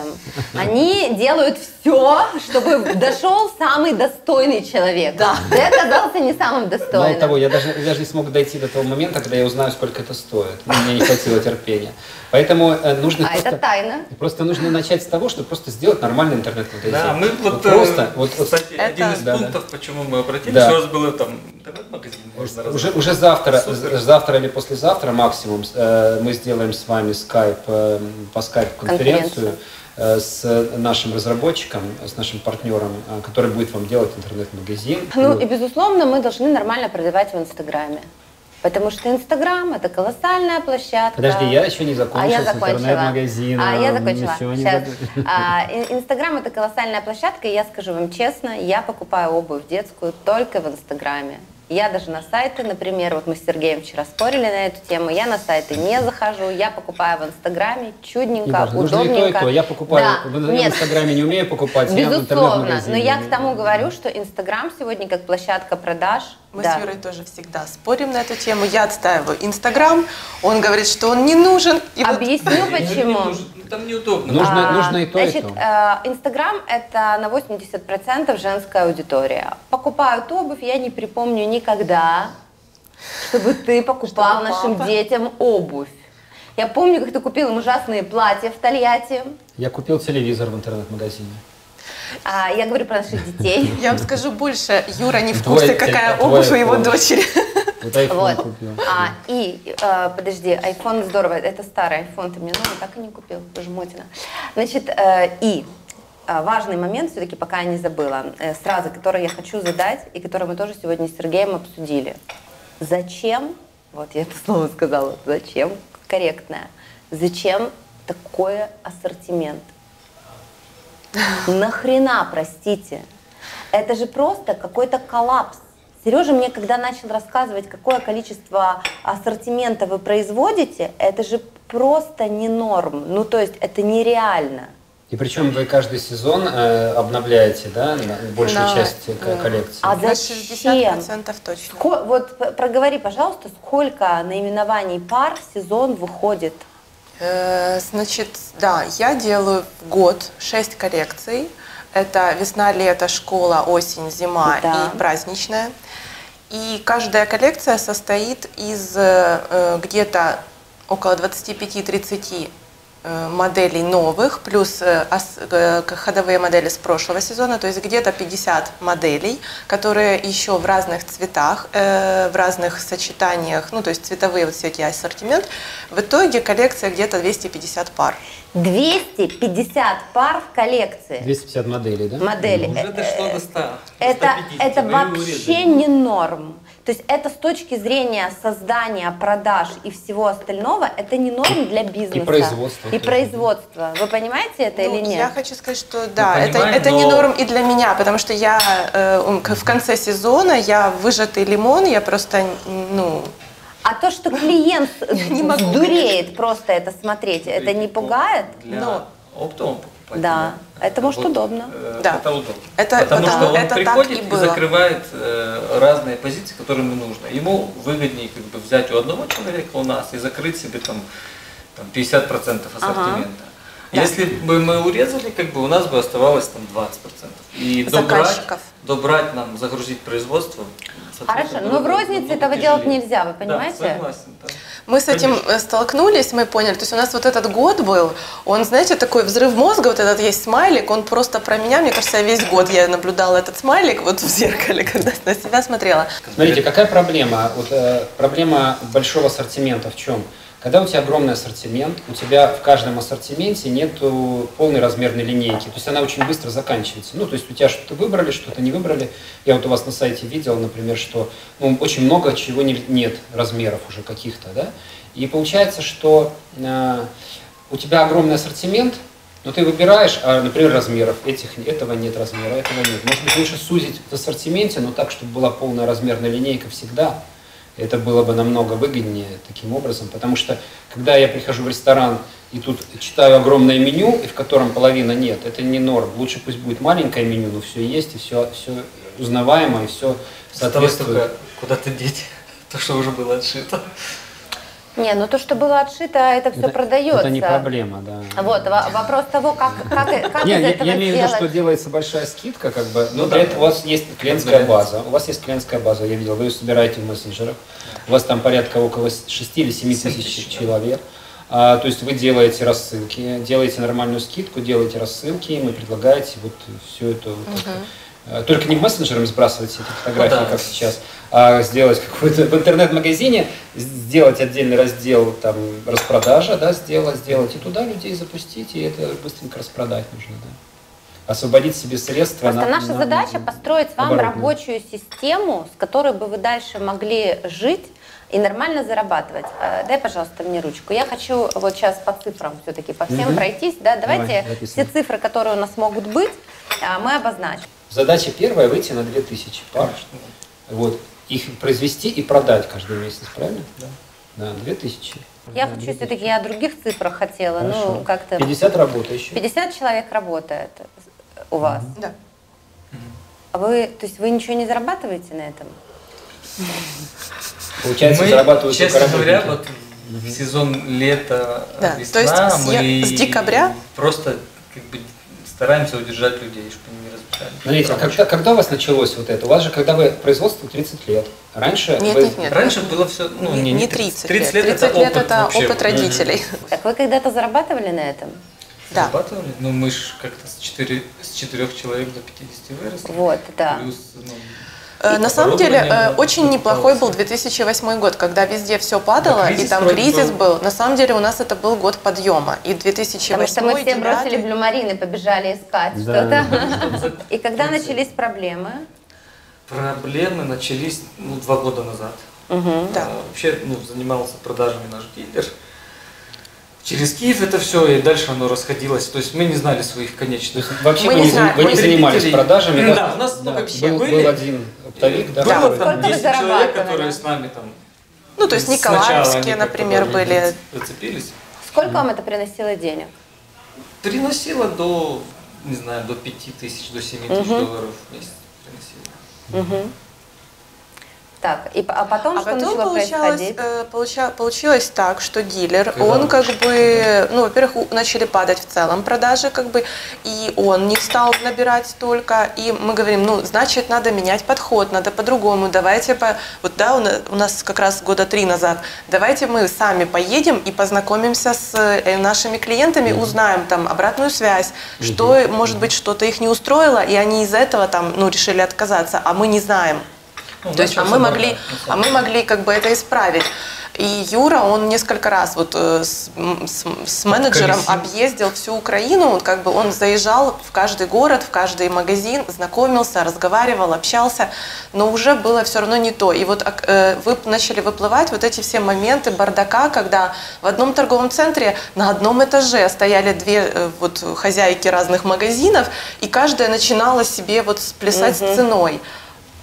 Они делают все, чтобы дошел самый достойный человек. Да. Ты оказался не самым достойным. Мало того, я даже, я даже не смог дойти до того момента, когда я узнаю, сколько это стоит. Ну, мне не хватило терпения. Поэтому э, нужно А просто... это тайна. Просто нужно начать с того, чтобы просто сделать нормальный интернет-магазин. Да, мы вот, просто, э, вот, вот кстати, это- один из да, да. пунктов, почему мы обратились, Да. у нас было там интернет-магазин, можно уже, разобрать. уже завтра, Супер. завтра или послезавтра максимум э, мы сделаем с вами скайп, э, по скайп-конференцию э, с нашим разработчиком, с нашим партнером, э, который будет вам делать интернет-магазин. Ну Вот. и, безусловно, мы должны нормально продавать в Инстаграме. Потому что Инстаграм – это колоссальная площадка. Подожди, я еще не А закончил я с закончила. интернет-магазином. А я закончила. Еще не Сейчас. зак- А, ин- Инстаграм – это колоссальная площадка, и я скажу вам честно, я покупаю обувь детскую только в Инстаграме. Я даже на сайты, например, вот мы с Сергеем вчера спорили на эту тему, я на сайты не захожу, я покупаю в Инстаграме чудненько, Неважно, нужно и удобненько. то, и то. Я покупаю, Да. в Нет. Инстаграме не умею покупать, я в Безусловно, интернет-магазине. но я к тому говорю, что Инстаграм сегодня как площадка продаж. Мы да. с Юрой тоже всегда спорим на эту тему. Я отстаиваю Инстаграм, он говорит, что он не нужен. И вот Объясню почему. Ну, там неудобно. Нужно, А, нужно и то, значит, и то. э, Инстаграм – это на восемьдесят процентов женская аудитория. Покупают обувь, я не припомню никогда, чтобы ты покупал Чтобы нашим папа. детям обувь. Я помню, как ты купил им ужасные платья в Тольятти. Я купил телевизор в интернет-магазине. А, я говорю про наших детей. я вам скажу больше, Юра не в Твой- курсе, какая твой обувь у его iPhone. дочери. Вот iPhone Вот. купил. А, и, э, подожди, iPhone здорово, это старый iPhone, ты мне новый так и не купил, жмотина. Значит, э, и э, важный момент, все-таки пока я не забыла, э, сразу, который я хочу задать, и который мы тоже сегодня с Сергеем обсудили. Зачем, вот я это слово сказала, зачем, корректное, зачем такой ассортимент? Нахрена, простите? Это же просто какой-то коллапс. Сережа мне, когда начал рассказывать, какое количество ассортимента вы производите, это же просто не норм. Ну, то есть это нереально. И причем вы каждый сезон э, обновляете, да, на- большую На, часть э, э, коллекции. А На зачем? шестьдесят процентов точно. Ко- Вот п- проговори, пожалуйста, сколько наименований пар в сезон выходит? Э, Значит, да, я делаю в год шесть коллекций. Это весна, лето, школа, осень, зима Да. и праздничная. И каждая коллекция состоит из э, э, где-то около двадцати пяти тридцати э, моделей новых, плюс э, ос- э, к- ходовые модели с прошлого сезона, то есть где-то пятьдесят моделей, которые еще в разных цветах, э, в разных сочетаниях, ну то есть цветовые вот всякие ассортимент. В итоге коллекция где-то двести пятьдесят пар. двести пятьдесят пар в коллекции. двести пятьдесят моделей, да? Модели. Уже дошло до ста. Это, ста пятидесяти, это мы вообще урезали. не норм. То есть это с точки зрения создания, продаж и всего остального, это не норм для бизнеса. И производства. И производства. Вы понимаете это Ну, или нет? Я хочу сказать, что да, Мы это, понимаем, это не но- норм и для меня, потому что я э, м, к- в конце сезона я выжатый лимон, я просто, ну, А то, что клиент дуреет просто это смотреть, это не пугает? Для оптового покупателя. Да, это может вот, удобно. э, Да. Это удобно. Это- Потому да, что он это так приходит и и, было. закрывает э, разные позиции, которые ему нужно. Ему выгоднее как бы взять у одного человека у нас и закрыть себе там, там пятьдесят процентов ассортимента. Да. Если бы мы урезали, как бы у нас бы оставалось там двадцать процентов. И добрать, Заказчиков. добрать нам, загрузить производство. Хорошо, соответственно, но в было бы рознице намного этого делать тяжелее. нельзя, вы Да, понимаете? согласен, да. Мы с этим Конечно. э, столкнулись, мы поняли. То есть у нас вот этот год был, он, знаете, такой взрыв мозга, вот этот есть смайлик, он просто про меня, мне кажется, весь год я наблюдала этот смайлик вот в зеркале, когда на себя смотрела. Смотрите, какая проблема? Вот, э, проблема большого ассортимента в чем? Когда у тебя огромный ассортимент, у тебя в каждом ассортименте нет полной размерной линейки. То есть она очень быстро заканчивается. Ну, то есть у тебя что-то выбрали, что-то не выбрали. Я вот у вас на сайте видел, например, что ну, очень много чего не, нет размеров уже каких-то, да? И получается, что э, у тебя огромный ассортимент, но ты выбираешь, а, например, размеров. Этих, этого нет размера, этого нет. Может быть, лучше сузить в ассортименте, но так, чтобы была полная размерная линейка всегда. Это было бы намного выгоднее таким образом, потому что когда я прихожу в ресторан и тут читаю огромное меню, и в котором половина нет, это не норм. Лучше пусть будет маленькое меню, но все есть, и все, все узнаваемо, и все Осталось соответствует. только куда-то деть то, что уже было отшито. Не, ну то, что было отшито, это все продается. Это не проблема, да. Вот, во- вопрос того, как, как, как Не, из я, этого я имею в виду, сделать. что делается большая скидка, как бы, но Ну для да. этого у вас есть клиентская база, у вас есть клиентская база, я видел, вы ее собираете в мессенджерах, у вас там порядка около шести или семи тысяч человек, а, то есть вы делаете рассылки, делаете нормальную скидку, делаете рассылки, и вы предлагаете вот всю эту, вот это, только не в мессенджерах сбрасывать эти фотографии, Ну да. как сейчас, а сделать какой-то в интернет-магазине, сделать отдельный раздел там распродажа, да, сделать, сделать, и туда людей запустить, и это быстренько распродать нужно, да. Освободить себе средства. Просто на- наша на- задача построить вам оборотную. рабочую систему, с которой бы вы дальше могли жить и нормально зарабатывать. Э, Дай, пожалуйста, мне ручку. Я хочу вот сейчас по цифрам все-таки по всем Мгм. пройтись. Да? Давайте Давай, записывай. все цифры, которые у нас могут быть, а, мы обозначим. Задача первая — выйти на две тысячи пар. Вот. Их произвести и продать каждый месяц, правильно? Да. Да, две тысячи. Я хочу все-таки, я о других цифрах хотела. Хорошо. Ну, как-то пятьдесят работающих. пятьдесят человек работает у вас. Да. А вы, то есть вы ничего не зарабатываете на этом? Получается, Мы, зарабатывают честно только говоря, работники. вот в сезон лета, Да, весна, то есть с мы я- с декабря? просто как бы стараемся удержать людей, чтобы они не разбежались. Смотрите, а когда, когда у вас началось вот это? У вас же, когда вы производству тридцать лет. Раньше Нет, вы... нет, нет. Раньше было все, ну, не, не, не тридцать, тридцать лет. лет, тридцать лет опыт это вообще. опыт родителей. Так вы когда-то зарабатывали на этом? Да. Зарабатывали, но мы же как-то с, четыре, с четырех человек до пятидесяти выросли. Вот, да. Плюс, ну, Э, На самом деле оборудование э, было, очень неплохой был пытался. две тысячи восьмой год, когда везде все падало, Да, и кризис там вроде кризис был. был. На самом деле у нас это был год подъема. И две тысячи восьмой, Потому что мы все бросили девятый. блюмарины, побежали искать Да. что-то. И когда начались проблемы? Проблемы начались ну, два года назад. Да. А, вообще ну, занимался продажами наш дилер. Через Киев это все, и дальше оно расходилось. То есть мы не знали своих То конечных. есть вообще Мы вы не не, знаем, вы не потребителей. занимались продажами, Да, у нас, ну, вообще был, были. был один оптовик, да, Было который- там Сколько вы десять человек, зарабатывали? которые с нами там. Ну, то есть сначала Николаевские, они как-то например, даже были. Зацепились. Сколько вам это приносило денег? Приносило до, не знаю, до пяти тысяч, до семи тысяч долларов в месяц приносило. Мгм. Так, и, п- а потом А что потом начало получалось, происходить? э, получа- получилось так, что дилер, Когда он как начали бы, ну, во-первых, у- начали падать в целом продажи, как бы, и он не стал набирать столько, и мы говорим, ну, значит, надо менять подход, надо по-другому, давайте, по... вот, да, у на- у нас как раз года три назад, давайте мы сами поедем и познакомимся с э, нашими клиентами, узнаем там обратную связь, что, может быть, что-то их не устроило, и они из-за этого там, ну, решили отказаться, а мы не знаем. Ну, То есть, а мы начался могли, бардак, на а самом мы деле. могли как бы это исправить. И Юра, он несколько раз вот э, с, м, с- с менеджером Колесил. объездил всю Украину, вот как бы он заезжал в каждый город, в каждый магазин, знакомился, разговаривал, общался, но уже было все равно не то. И вот ак- э, вы начали выплывать вот эти все моменты бардака, когда в одном торговом центре на одном этаже стояли две э, вот хозяйки разных магазинов, и каждая начинала себе вот сплясать с ценой.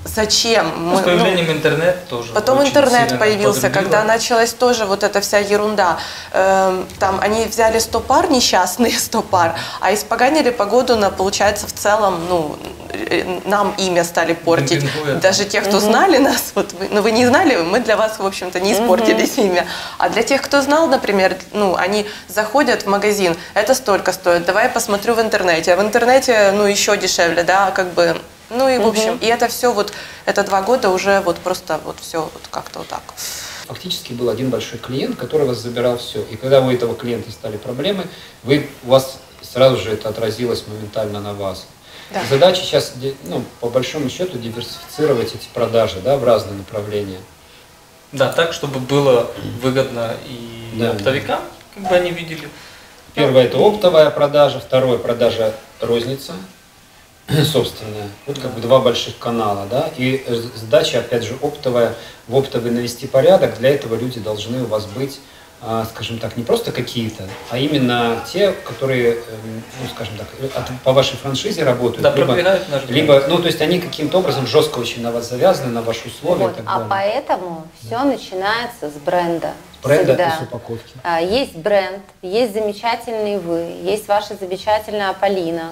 зачем? Ну, Мы, с появлением ну, интернета тоже. Потом интернет появился, когда началась тоже вот эта вся ерунда. Эм, там они взяли сто пар, несчастные сто пар, а испоганили погоду на, получается, в целом, ну, нам имя стали портить. Демпингует. Даже те, кто угу. знали нас, вот вы, ну вы не знали, мы для вас, в общем-то, не испортили угу. имя. А для тех, кто знал, например, ну, они заходят в магазин, это столько стоит, давай я посмотрю в интернете. А в интернете, ну, еще дешевле, да, как бы. Ну и в общем, угу. и это все вот, это два года уже вот просто вот все вот как-то вот так. Фактически был один большой клиент, который вас забирал все. И когда у этого клиента стали проблемы, вы, у вас сразу же это отразилось моментально на вас. Да. Задача сейчас, ну, по большому счету, диверсифицировать эти продажи, да, в разные направления. Да, так, чтобы было выгодно и да, оптовикам, да. как бы они видели. Первое – это оптовая продажа, второе – продажа розница. Собственная. Вот как бы два больших канала, да, и задача, опять же, оптовая, в оптовый навести порядок, для этого люди должны у вас быть, скажем так, не просто какие-то, а именно те, которые, ну, скажем так, по вашей франшизе работают, да, либо, наш либо, ну, то есть они каким-то образом жестко очень на вас завязаны, на ваши условия. Вот, и так а далее. Поэтому да. все начинается с бренда. Бренда Всегда. И с упаковки. Есть бренд, есть замечательный вы, есть ваша замечательная Полина,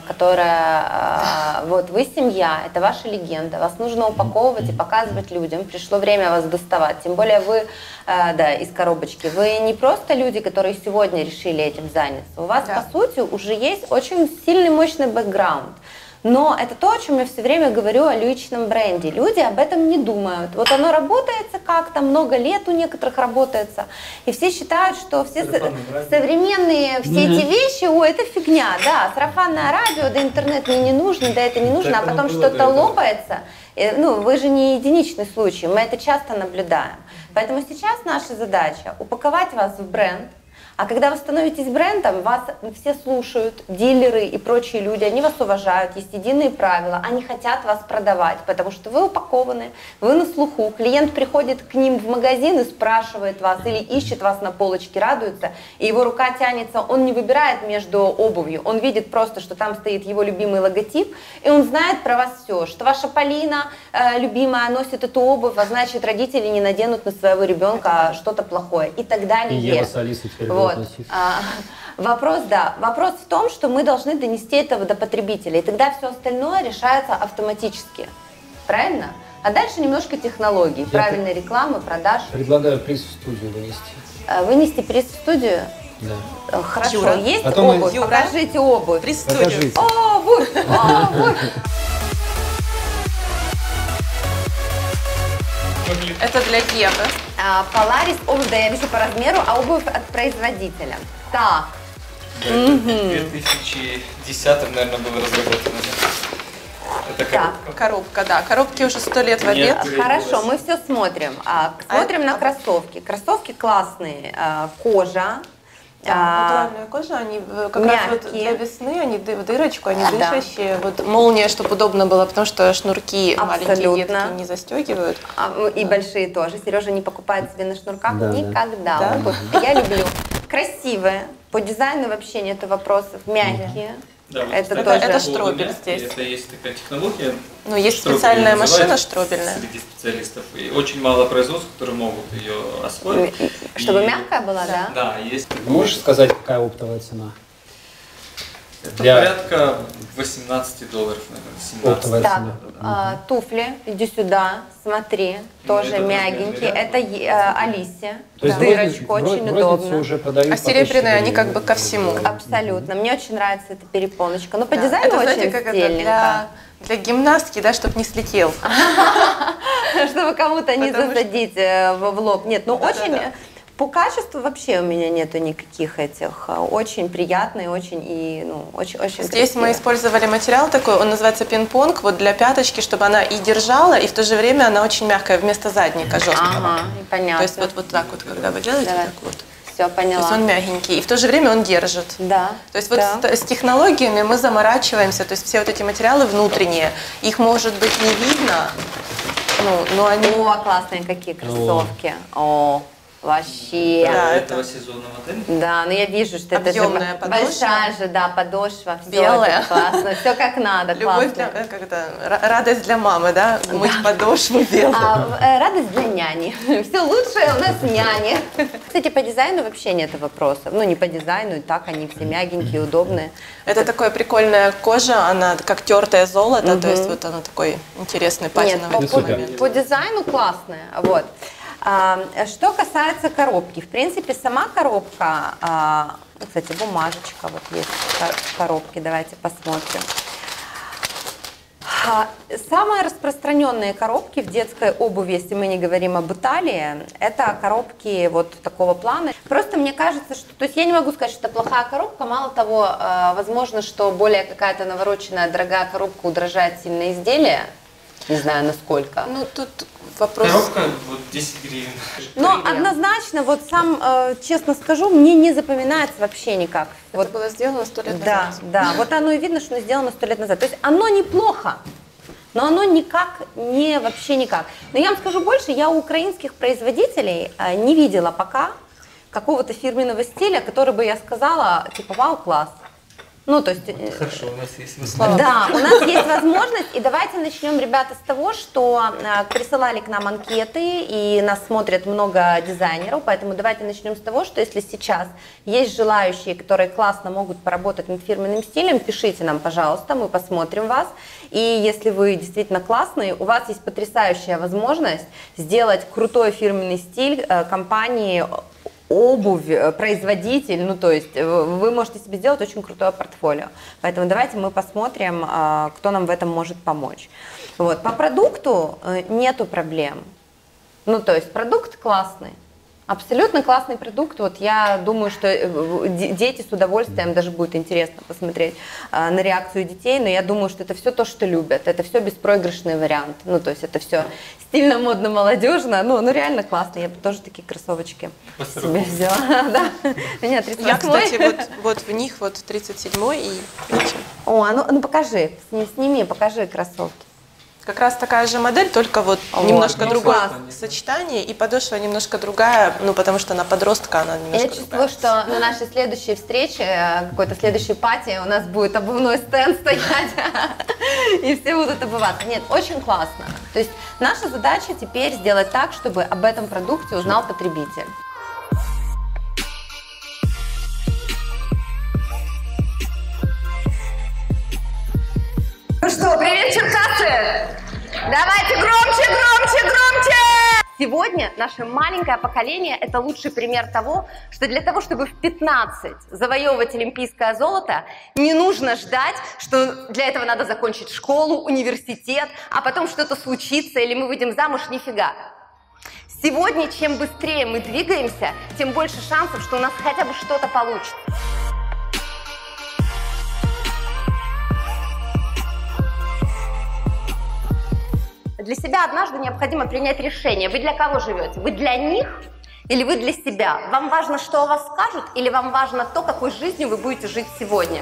которая, вот вы семья, это ваша легенда, вас нужно упаковывать и показывать людям, пришло время вас доставать, тем более вы, да, из коробочки, вы не просто люди, которые сегодня решили этим заняться, у вас, да. по сути, уже есть очень сильный, мощный бэкграунд. Но это то, о чем я все время говорю о личном бренде. Люди об этом не думают. Вот оно работается как-то, много лет у некоторых работается. И все считают, что все со- современные все mm-hmm. эти вещи, о, это фигня. Да, сарафанное радио, да интернет мне не нужно, да это не нужно, так а потом что-то лопается. Ну, вы же не единичный случай, мы это часто наблюдаем. Поэтому сейчас наша задача упаковать вас в бренд. А когда вы становитесь брендом, вас все слушают, дилеры и прочие люди, они вас уважают, есть единые правила, они хотят вас продавать, потому что вы упакованы, вы на слуху, клиент приходит к ним в магазин и спрашивает вас или ищет вас на полочке, радуется, и его рука тянется, он не выбирает между обувью, он видит просто, что там стоит его любимый логотип, и он знает про вас все, что ваша Полина э, любимая носит эту обувь, а значит родители не наденут на своего ребенка что-то плохое и так далее. И Ева с Алисой теперь вот. А, вопрос, да, вопрос в том, что мы должны донести этого до потребителя, и тогда все остальное решается автоматически, правильно? А дальше немножко технологий, Я правильной рекламы, продаж. Предлагаю приз в студию вынести. А, вынести приз в студию? Да. Хорошо, Юра. есть Потом обувь? Юра. Покажите обувь. Приз в студию. Обувь, обувь. Это для Евы. А, Polaris обувь, да, я вижу по размеру, а обувь от производителя. Так. Да, это в две тысячи десятом, наверное, было разработано. Это коробка. Коробка, да. Коробки уже сто лет в обед. Хорошо, мы все смотрим. А, смотрим а, на кроссовки. Кроссовки классные. А, кожа. Да, натуральная кожа, они как мягкие. Раз вот для весны, они в дырочку, они да. дышащие. Вот молния, чтобы удобно было, потому что шнурки Абсолютно. Маленькие детки не застегивают. А, и большие тоже. Сережа не покупает себе на шнурках да, никогда. Да. Да. Я люблю. Красивые. По дизайну вообще нет вопросов. Мягкие. Да, вот, это, кстати, тоже... это штробель здесь. Это есть такая технология. Ну, есть специальная машина штробельная. Среди специалистов. И очень мало производств, которые могут ее освоить. Чтобы и... мягкая была, да? Да, есть. Можешь сказать, какая оптовая цена? Это Для... порядка восемнадцать долларов, наверное, семнадцать. Так, а, туфли, иди сюда, смотри, тоже это мягенькие. Это а, Алисия. То есть дырочка, очень удобно. Уже продают а серебряные, они как бы ко всему. Абсолютно. Мне очень нравится эта перепоночка. Ну, по да. дизайну это, очень знаете, как стильненько. Это для, для гимнастки, да, чтобы не слетел. Чтобы кому-то не засадить в лоб. Нет, ну очень... По качеству вообще у меня нету никаких этих. Очень приятные, очень и ну очень очень. Здесь красиво. Мы использовали материал такой, он называется пинг-понг, вот для пяточки, чтобы она и держала, и в то же время она очень мягкая вместо задника жесткого. Ага, понятно. То есть вот вот так вот, когда вы делаете, Давай. так вот. Все, поняла. То есть он мягенький, и в то же время он держит. Да. То есть вот да. с, с технологиями мы заморачиваемся, то есть все вот эти материалы внутренние, их может быть не видно, ну, но они... О, классные какие кроссовки. О. Вообще. Да, Для это- этого сезонного модель. Да, но я вижу, что это же Объемная подошва. большая же, да, подошва. Всё Белая. это классно, все как надо, Любовь классно. для, э, как это, ра- радость для мамы, да? Мыть подошву белую. А, э, радость для няни. Все лучшее у нас няни. Кстати, по дизайну вообще нет вопросов. Ну, не по дизайну, и так они все мягенькие, удобные. Это такая прикольная кожа, она как тертое золото, то есть вот она такой интересный Нет, патиновый по, супер. момент. по дизайну классная. Вот. А, что касается коробки, в принципе, сама коробка, а, кстати, бумажечка вот есть в коробке, давайте посмотрим. А, Самые распространенные коробки в детской обуви, если мы не говорим об Италии, это коробки вот такого плана. Просто мне кажется, что, то есть я не могу сказать, что это плохая коробка, мало того, э, возможно, что более какая-то навороченная дорогая коробка удорожает сильно изделие, не знаю насколько. Ну, тут вопрос... Коробка вот десять гривен. Но однозначно, вот сам, э, честно скажу, мне не запоминается вообще никак. Это Вот, было сделано сто лет да, назад. да, вот оно и видно, что оно сделано сто лет назад. То есть оно неплохо, но оно никак, не вообще никак. Но я вам скажу больше, я у украинских производителей э, не видела пока какого-то фирменного стиля, который бы я сказала, типа, вау, класс. Ну, то есть... э, Хорошо, у нас есть весна. Да, у нас есть возможность, и давайте начнем, ребята, с того, что э, присылали к нам анкеты, и нас смотрят много дизайнеров, поэтому давайте начнем с того, что если сейчас есть желающие, которые классно могут поработать над фирменным стилем, пишите нам, пожалуйста, мы посмотрим вас, и если вы действительно классные, у вас есть потрясающая возможность сделать крутой фирменный стиль э, компании, обувь, производитель, ну то есть вы можете себе сделать очень крутое портфолио. Поэтому давайте мы посмотрим, кто нам в этом может помочь. Вот. По продукту нету проблем. Ну то есть продукт классный. Абсолютно классный продукт. Вот я думаю, что дети с удовольствием, даже будет интересно посмотреть э, на реакцию детей, но я думаю, что это все то, что любят. Это все беспроигрышный вариант. Ну, то есть это все стильно, модно, молодежно. Ну, ну реально классно. Я бы тоже такие кроссовочки себе взяла. Да. Меня тридцать Я, восьмой. кстати, вот, вот в них вот тридцать седьмой и видите, О, ну, ну покажи, сни- сними, покажи кроссовки. как раз такая же модель, только вот Вот, немножко ну, другое классно. сочетание, и подошва немножко другая, ну потому что она подростка, она немножко Я другая. чувствую, что на нашей следующей встрече, э, какой-то следующей пати у нас будет обувной стенд стоять, и все будут обуваться. Нет, очень классно. То есть наша задача теперь сделать так, чтобы об этом продукте узнал потребитель. Ну что, привет, Черкассы! Давайте громче, громче, громче! Сегодня наше маленькое поколение – это лучший пример того, что для того, чтобы в пятнадцать завоевывать олимпийское золото, не нужно ждать, что для этого надо закончить школу, университет, а потом что-то случится или мы выйдем замуж, нифига. Сегодня, чем быстрее мы двигаемся, тем больше шансов, что у нас хотя бы что-то получится. Для себя однажды необходимо принять решение. Вы для кого живете? Вы для них или вы для себя? Вам важно, что о вас скажут, или вам важно то, какой жизнью вы будете жить сегодня?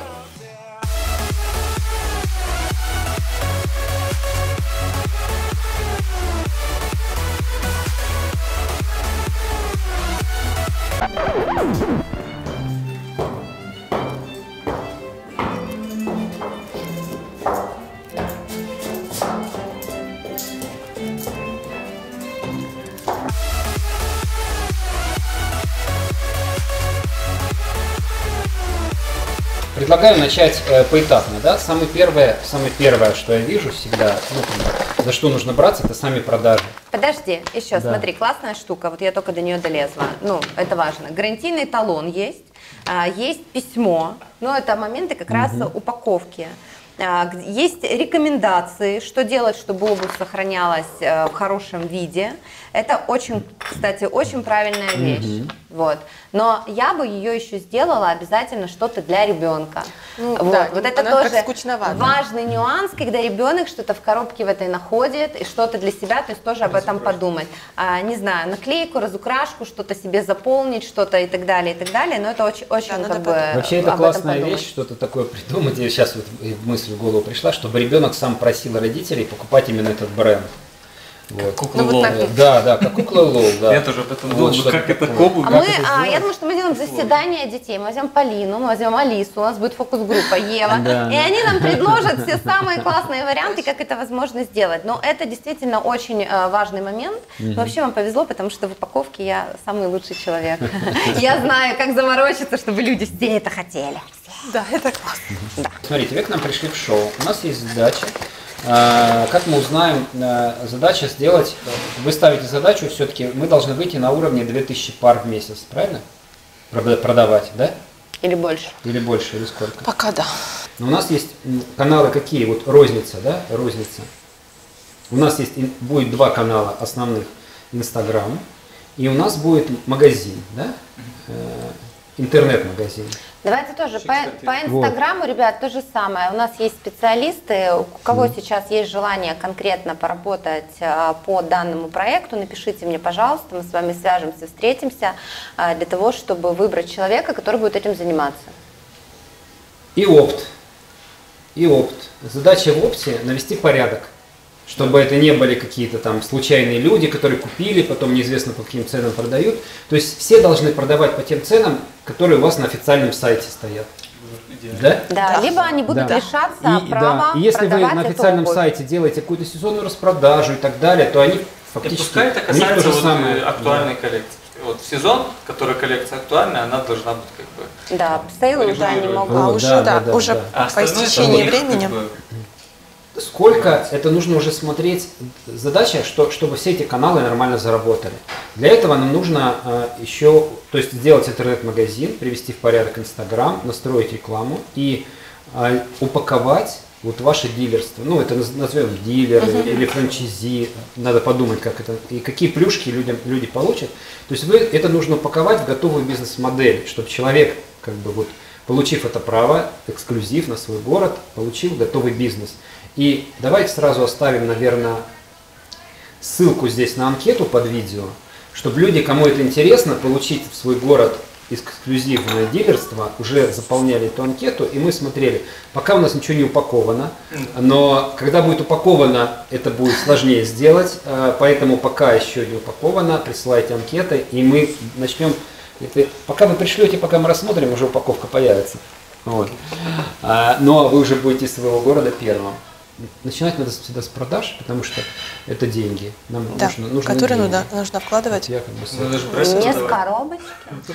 Предлагаю начать э, поэтапно, да. Самое первое, самое первое, что я вижу всегда, ну, как бы, за что нужно браться, это сами продажи. Подожди, еще, Да. смотри, классная штука, вот я только до нее долезла. Ну, это важно. Гарантийный талон есть, а, есть письмо, но это моменты как раз упаковки. А, г- Есть рекомендации, что делать, чтобы обувь сохранялась э, в хорошем виде. Это очень, кстати, очень правильная вещь. Вот. Но я бы ее еще сделала обязательно что-то для ребенка. Ну, вот. да, вот это она как тоже скучновато. важный нюанс, когда ребенок что-то в коробке в этой находит и что-то для себя, то есть тоже об этом подумать. А, не знаю, наклейку, разукрашку, что-то себе заполнить, что-то и так далее, и так далее. Но это очень, очень надо как бы подумать. Вообще это об этом классная подумать. вещь, что-то такое придумать. И сейчас вот мысль в голову пришла, чтобы ребенок сам просил родителей покупать именно этот бренд. Вот. Кукла Ну, вот Лол. так. Да, да, как кукла Лол, да. Я тоже об этом Вот думал, что как это такое. кобу. А Как мы, это а, я сделать? думаю, что мы сделаем заседание детей. Мы возьмем Полину, мы возьмем Алису, у нас будет фокус-группа Ева. Да. И они нам предложат все самые классные варианты, как это возможно сделать. Но это действительно очень э, важный момент. Вообще вам повезло, потому что в упаковке я самый лучший человек. Я знаю, как заморочиться, чтобы люди все это хотели. Да, это классно. Смотрите, вы к нам пришли в шоу. У нас есть задача. А, Как мы узнаем, а, задача сделать, вы ставите задачу, все-таки мы должны выйти на уровне две тысячи пар в месяц, правильно? Прода- Продавать, да? Или больше. Или больше, или сколько? Пока да. Но у нас есть м, каналы какие? Вот розница, да? Розница. У нас есть, ин- будет два канала основных. Инстаграм. И у нас будет магазин, да? Э, Интернет-магазин. Давайте тоже по, кстати. по Инстаграму, ребят, то же самое. У нас есть специалисты, у кого сейчас есть желание конкретно поработать а, по данному проекту, напишите мне, пожалуйста, мы с вами свяжемся, встретимся а, для того, чтобы выбрать человека, который будет этим заниматься. И опт. И опт. Задача в опте навести порядок, чтобы это не были какие-то там случайные люди, которые купили, потом неизвестно по каким ценам продают. То есть все должны продавать по тем ценам, которые у вас на официальном сайте стоят. Да? Да, Да. либо они будут Да. лишаться И, права да, и если вы продавать на эту официальном обувь. сайте делаете какую-то сезонную распродажу и так далее, то они И фактически... пускай это у них то касается же вот, самое. э, актуальной коллекции. Вот в сезон, который коллекция актуальная, она должна быть как бы... Да, сейлы уже они регулировать. могут. А Вот, уже, да, да, да, да, уже да. А по остальное истечении там у них времени. как бы Сколько, это нужно уже смотреть, задача, что, чтобы все эти каналы нормально заработали. Для этого нам нужно э, еще, то есть сделать интернет-магазин, привести в порядок Инстаграм, настроить рекламу и э, упаковать вот ваше дилерство. Ну, это наз- назовем дилеры или франчайзи, надо подумать, как это, и какие плюшки людям, люди получат. То есть вы, это нужно упаковать в готовую бизнес-модель, чтобы человек, как бы вот, получив это право, эксклюзив на свой город, получил готовый бизнес. И давайте сразу оставим, наверное, ссылку здесь на анкету под видео, чтобы люди, кому это интересно, получить в свой город эксклюзивное дилерство, уже заполняли эту анкету, и мы смотрели. Пока у нас ничего не упаковано, но когда будет упаковано, это будет сложнее сделать, э, поэтому пока еще не упаковано, присылайте анкеты, и мы начнем. Это, пока вы пришлете, пока мы рассмотрим, уже упаковка появится. Вот. А, но вы уже будете из своего города первым. Начинать надо всегда с продаж, потому что это деньги. Нам Да, нужно, нужны которые деньги. нужно, нужно вкладывать. Я как бы с- надо же пресс Не с продавать. коробочки.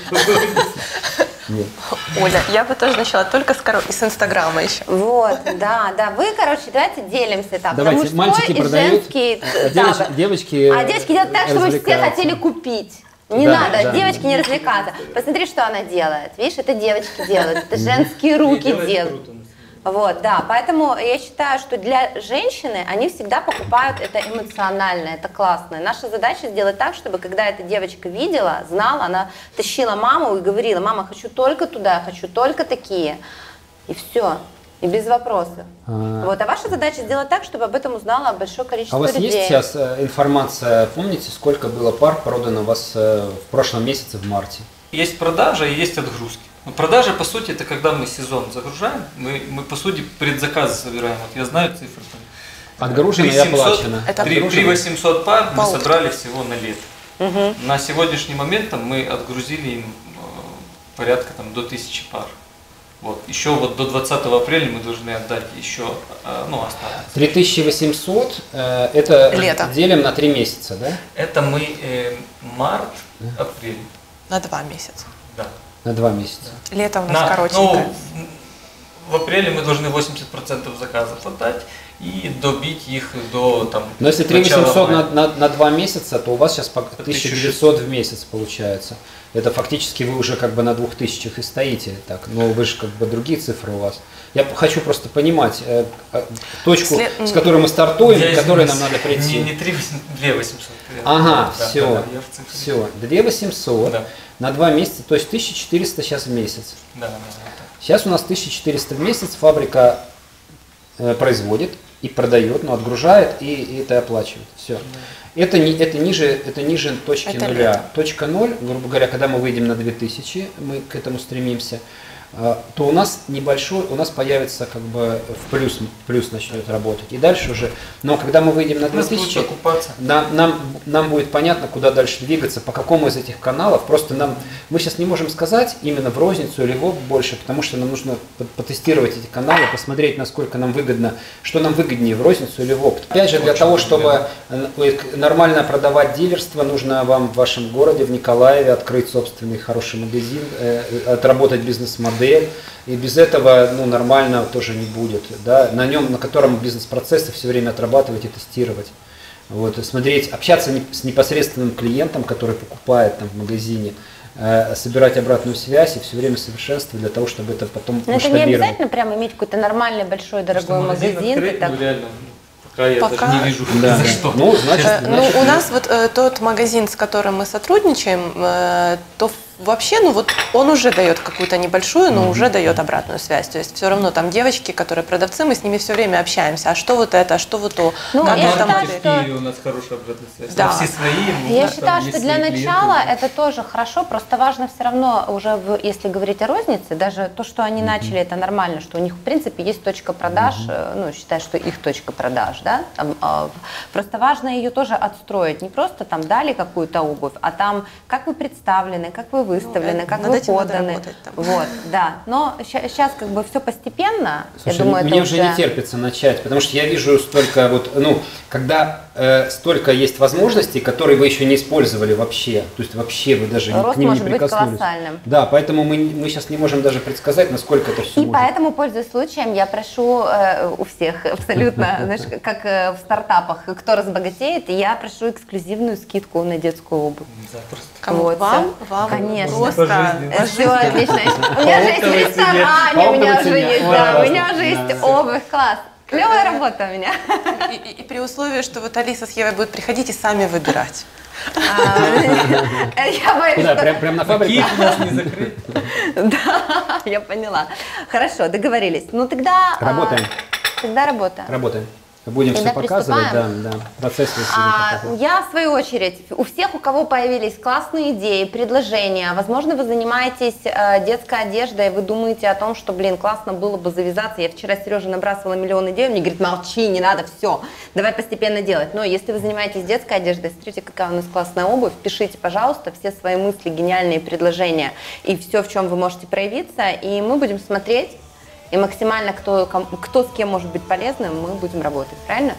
Нет. Оля, я бы тоже начала только с коров... и с Инстаграма еще. Вот, да, да. Вы, короче, давайте делимся так. Давайте, Мужской мальчики и продают, женский. а да. девоч- девочки А девочки делают так, чтобы все развлекаются. хотели купить. Не Да, надо, да. девочки не развлекаться. Посмотри, что она делает. Видишь, это девочки делают, это женские руки Делает делают. круто, на самом деле. Вот, да, поэтому я считаю, что для женщины они всегда покупают это эмоционально, это классно. И наша задача сделать так, чтобы когда эта девочка видела, знала, она тащила маму и говорила: мама, хочу только туда, хочу только такие. И все, и без вопросов. А. Вот, а ваша задача сделать так, чтобы об этом узнало большое количество А у вас людей. есть сейчас э, информация, помните, сколько было пар продано у вас э, в прошлом месяце, в марте? Есть продажа и есть отгрузки. Но продажа, по сути, это когда мы сезон загружаем, мы, мы по сути, предзаказы собираем. Вот я знаю цифры. Там, Отгружено и три семьсот, оплачено. Это три- Отгружено. три восемьсот пар мы Паук. собрали всего на лето. На сегодняшний момент там, мы отгрузили им э, порядка там, до тысячи пар. Вот. Еще вот до двадцатого апреля мы должны отдать еще, э, ну, остаток. три тысячи восемьсот э, это Лето. делим на три месяца, да? Это мы э, март, апрель. На два месяца. Да. На два месяца. Лето у нас На- коротенькое. ну, в апреле мы должны восемьдесят процентов заказов отдать и добить их до там. Но если три начала восемьсот мая. на, на, на два месяца, то у вас сейчас по Это тысяча девятьсот в месяц получается. Это фактически вы уже как бы на двух тысячах и стоите. Так, но вы же как бы другие цифры у вас. Я п- хочу просто понимать э, э, точку, След- с которой мы стартуем, Я к которой нам извиняюсь, надо прийти. Не, не три, две восемьсот. Ага, Да, все, да, да, я в цифре. все. две восемьсот Да. на два месяца, то есть тысяча четыреста сейчас в месяц. Да, да, да. Сейчас у нас тысяча четыреста в месяц фабрика э, производит и продает, но отгружает и, и это оплачивает. Все. Это, не, это, ниже, это ниже точки Это нуля. лето. Точка ноль, грубо говоря, когда мы выйдем на две тысячи, мы к этому стремимся. то у нас небольшой, у нас появится как бы в плюс, плюс начнет работать. И дальше уже, но когда мы выйдем на две тысячи, нам, нам, нам будет понятно, куда дальше двигаться, по какому из этих каналов. Просто нам, мы сейчас не можем сказать именно в розницу или в оп больше, потому что нам нужно потестировать эти каналы, посмотреть, насколько нам выгодно, что нам выгоднее в розницу или в опт. Опять же, для Очень того, чтобы нормально продавать дилерство, нужно вам в вашем городе, в Николаеве, открыть собственный хороший магазин, э, отработать бизнес-модель. И без этого ну, нормально тоже не будет. Да? На нем, на котором бизнес-процессы все время отрабатывать и тестировать. Вот, смотреть, общаться с непосредственным клиентом, который покупает там, в магазине, э, собирать обратную связь и все время совершенствовать для того, чтобы это потом масштабировать. Это не обязательно прямо иметь какой-то нормальный, большой, дорогой магазин. магазин открыть, так... ну, реально. Я Пока... даже не вижу, да. за что. Ну, значит, э, значит, ну, у нас вот э, тот магазин, с которым мы сотрудничаем, э, то вообще, ну вот он уже дает какую-то небольшую, но mm-hmm. уже дает обратную связь. То есть все равно там девочки, которые продавцы, мы с ними все время общаемся. А что вот это, а что вот то? Ну, как я там считаю, в что... Киеве у нас хорошая обратная связь. Да. Все свои. Я считаю, что для начала клиенты. Это тоже хорошо, просто важно все равно уже, в, если говорить о рознице, даже то, что они mm-hmm. начали, это нормально, что у них в принципе есть точка продаж, mm-hmm. ну считай, что их точка продаж, да, там, э, просто важно ее тоже отстроить, не просто там дали какую-то обувь, а там как вы представлены, как вы выставлены, ну, как вы поданы, вот, да, но сейчас как бы все постепенно. Слушай, я думаю, мне это уже уже не терпится начать, потому что я вижу столько вот, ну, когда э, столько есть возможностей, которые вы еще не использовали вообще, то есть вообще вы даже рост к ним может не быть прикоснулись. колоссальным. Да, поэтому мы, мы сейчас не можем даже предсказать, насколько это все И может. поэтому, пользуясь случаем, я прошу э, у всех абсолютно, знаешь, как э, в стартапах, кто разбогатеет, я прошу эксклюзивную скидку на детскую обувь. Кому? Вот, вам? всё. Вам? Конечно. Просто. Все отлично. У меня же есть в ресторане, у меня уже есть, да, у меня уже есть обувь, класс. Клевая работа у меня. И, и, и при условии, что вот Алиса с Евой будут приходить и сами выбирать. Я боюсь, Куда? Прям на фабрике? у нас не закрыть. Да, я поняла. Хорошо, договорились. Ну тогда... Работаем. Тогда работаем. Работаем. Будем Тогда все показывать, да, приступаем? да, процесс. А, я, в свою очередь, у всех, у кого появились классные идеи, предложения, возможно, вы занимаетесь э, детской одеждой, вы думаете о том, что, блин, классно было бы завязаться. Я вчера Сереже набрасывала миллион идей, он мне говорит, молчи, не надо, все, давай постепенно делать. Но если вы занимаетесь детской одеждой, смотрите, какая у нас классная обувь, пишите, пожалуйста, все свои мысли, гениальные предложения и все, в чем вы можете проявиться, и мы будем смотреть. И максимально кто, кто с кем может быть полезным, мы будем работать, правильно?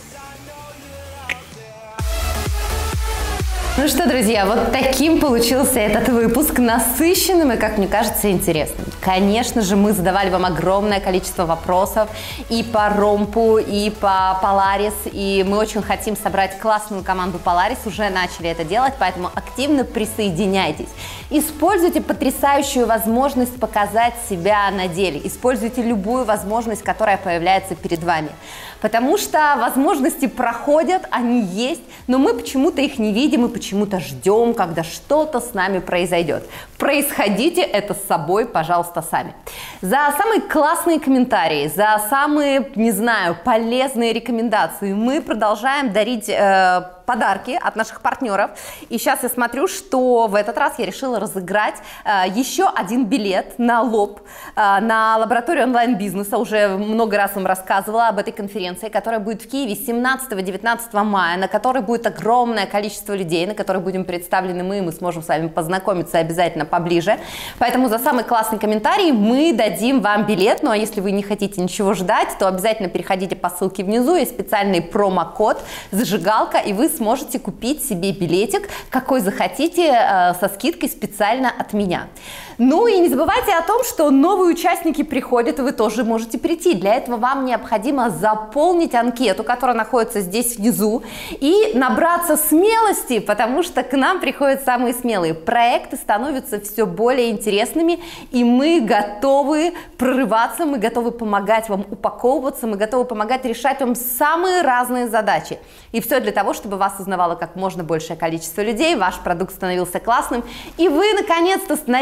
Ну что, друзья, вот таким получился этот выпуск, насыщенным и, как мне кажется, интересным. Конечно же, мы задавали вам огромное количество вопросов и по Ромпу, и по Polaris, и мы очень хотим собрать классную команду Polaris, уже начали это делать, поэтому активно присоединяйтесь. Используйте потрясающую возможность показать себя на деле, используйте любую возможность, которая появляется перед вами. Потому что возможности проходят, они есть, но мы почему-то их не видим и почему-то ждем, когда что-то с нами произойдет. Происходите это с собой, пожалуйста, сами. За самые классные комментарии, за самые, не знаю, полезные рекомендации мы продолжаем дарить э, подарки от наших партнеров. И сейчас я смотрю, что в этот раз я решила разыграть э, еще один билет на лоб э, на лабораторию онлайн-бизнеса. Уже много раз вам рассказывала об этой конференции, которая будет в Киеве семнадцатого-девятнадцатого мая, на которой будет огромное количество людей, на которой будем представлены мы, и мы сможем с вами познакомиться обязательно поближе. Поэтому за самый классный комментарий мы дадим вам билет. Ну а если вы не хотите ничего ждать, то обязательно переходите по ссылке внизу, есть специальный промокод «Зажигалка», и вы сможете купить себе билетик, какой захотите, э, со скидкой специально от меня. Ну и не забывайте о том, что новые участники приходят, и вы тоже можете прийти. Для этого вам необходимо заполнить анкету, которая находится здесь внизу, и набраться смелости, потому что к нам приходят самые смелые. Проекты становятся все более интересными, и мы готовы прорываться, мы готовы помогать вам упаковываться, мы готовы помогать решать вам самые разные задачи. И все для того, чтобы вас узнавало как можно большее количество людей, ваш продукт становился классным, и вы наконец-то становились настоящим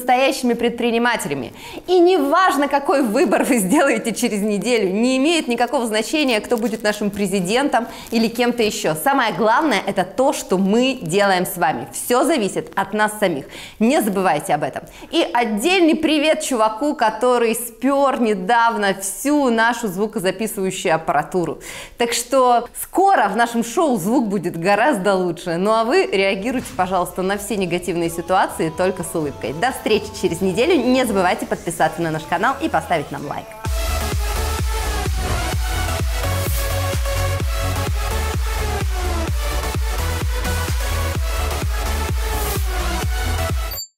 настоящими предпринимателями. И неважно, какой выбор вы сделаете через неделю, не имеет никакого значения, кто будет нашим президентом или кем-то еще. Самое главное – это то, что мы делаем с вами. Все зависит от нас самих. Не забывайте об этом. И отдельный привет чуваку, который спер недавно всю нашу звукозаписывающую аппаратуру. Так что скоро в нашем шоу звук будет гораздо лучше. Ну а вы реагируйте, пожалуйста, на все негативные ситуации только с улыбкой. До встречи через неделю. Не забывайте подписаться на наш канал и поставить нам лайк.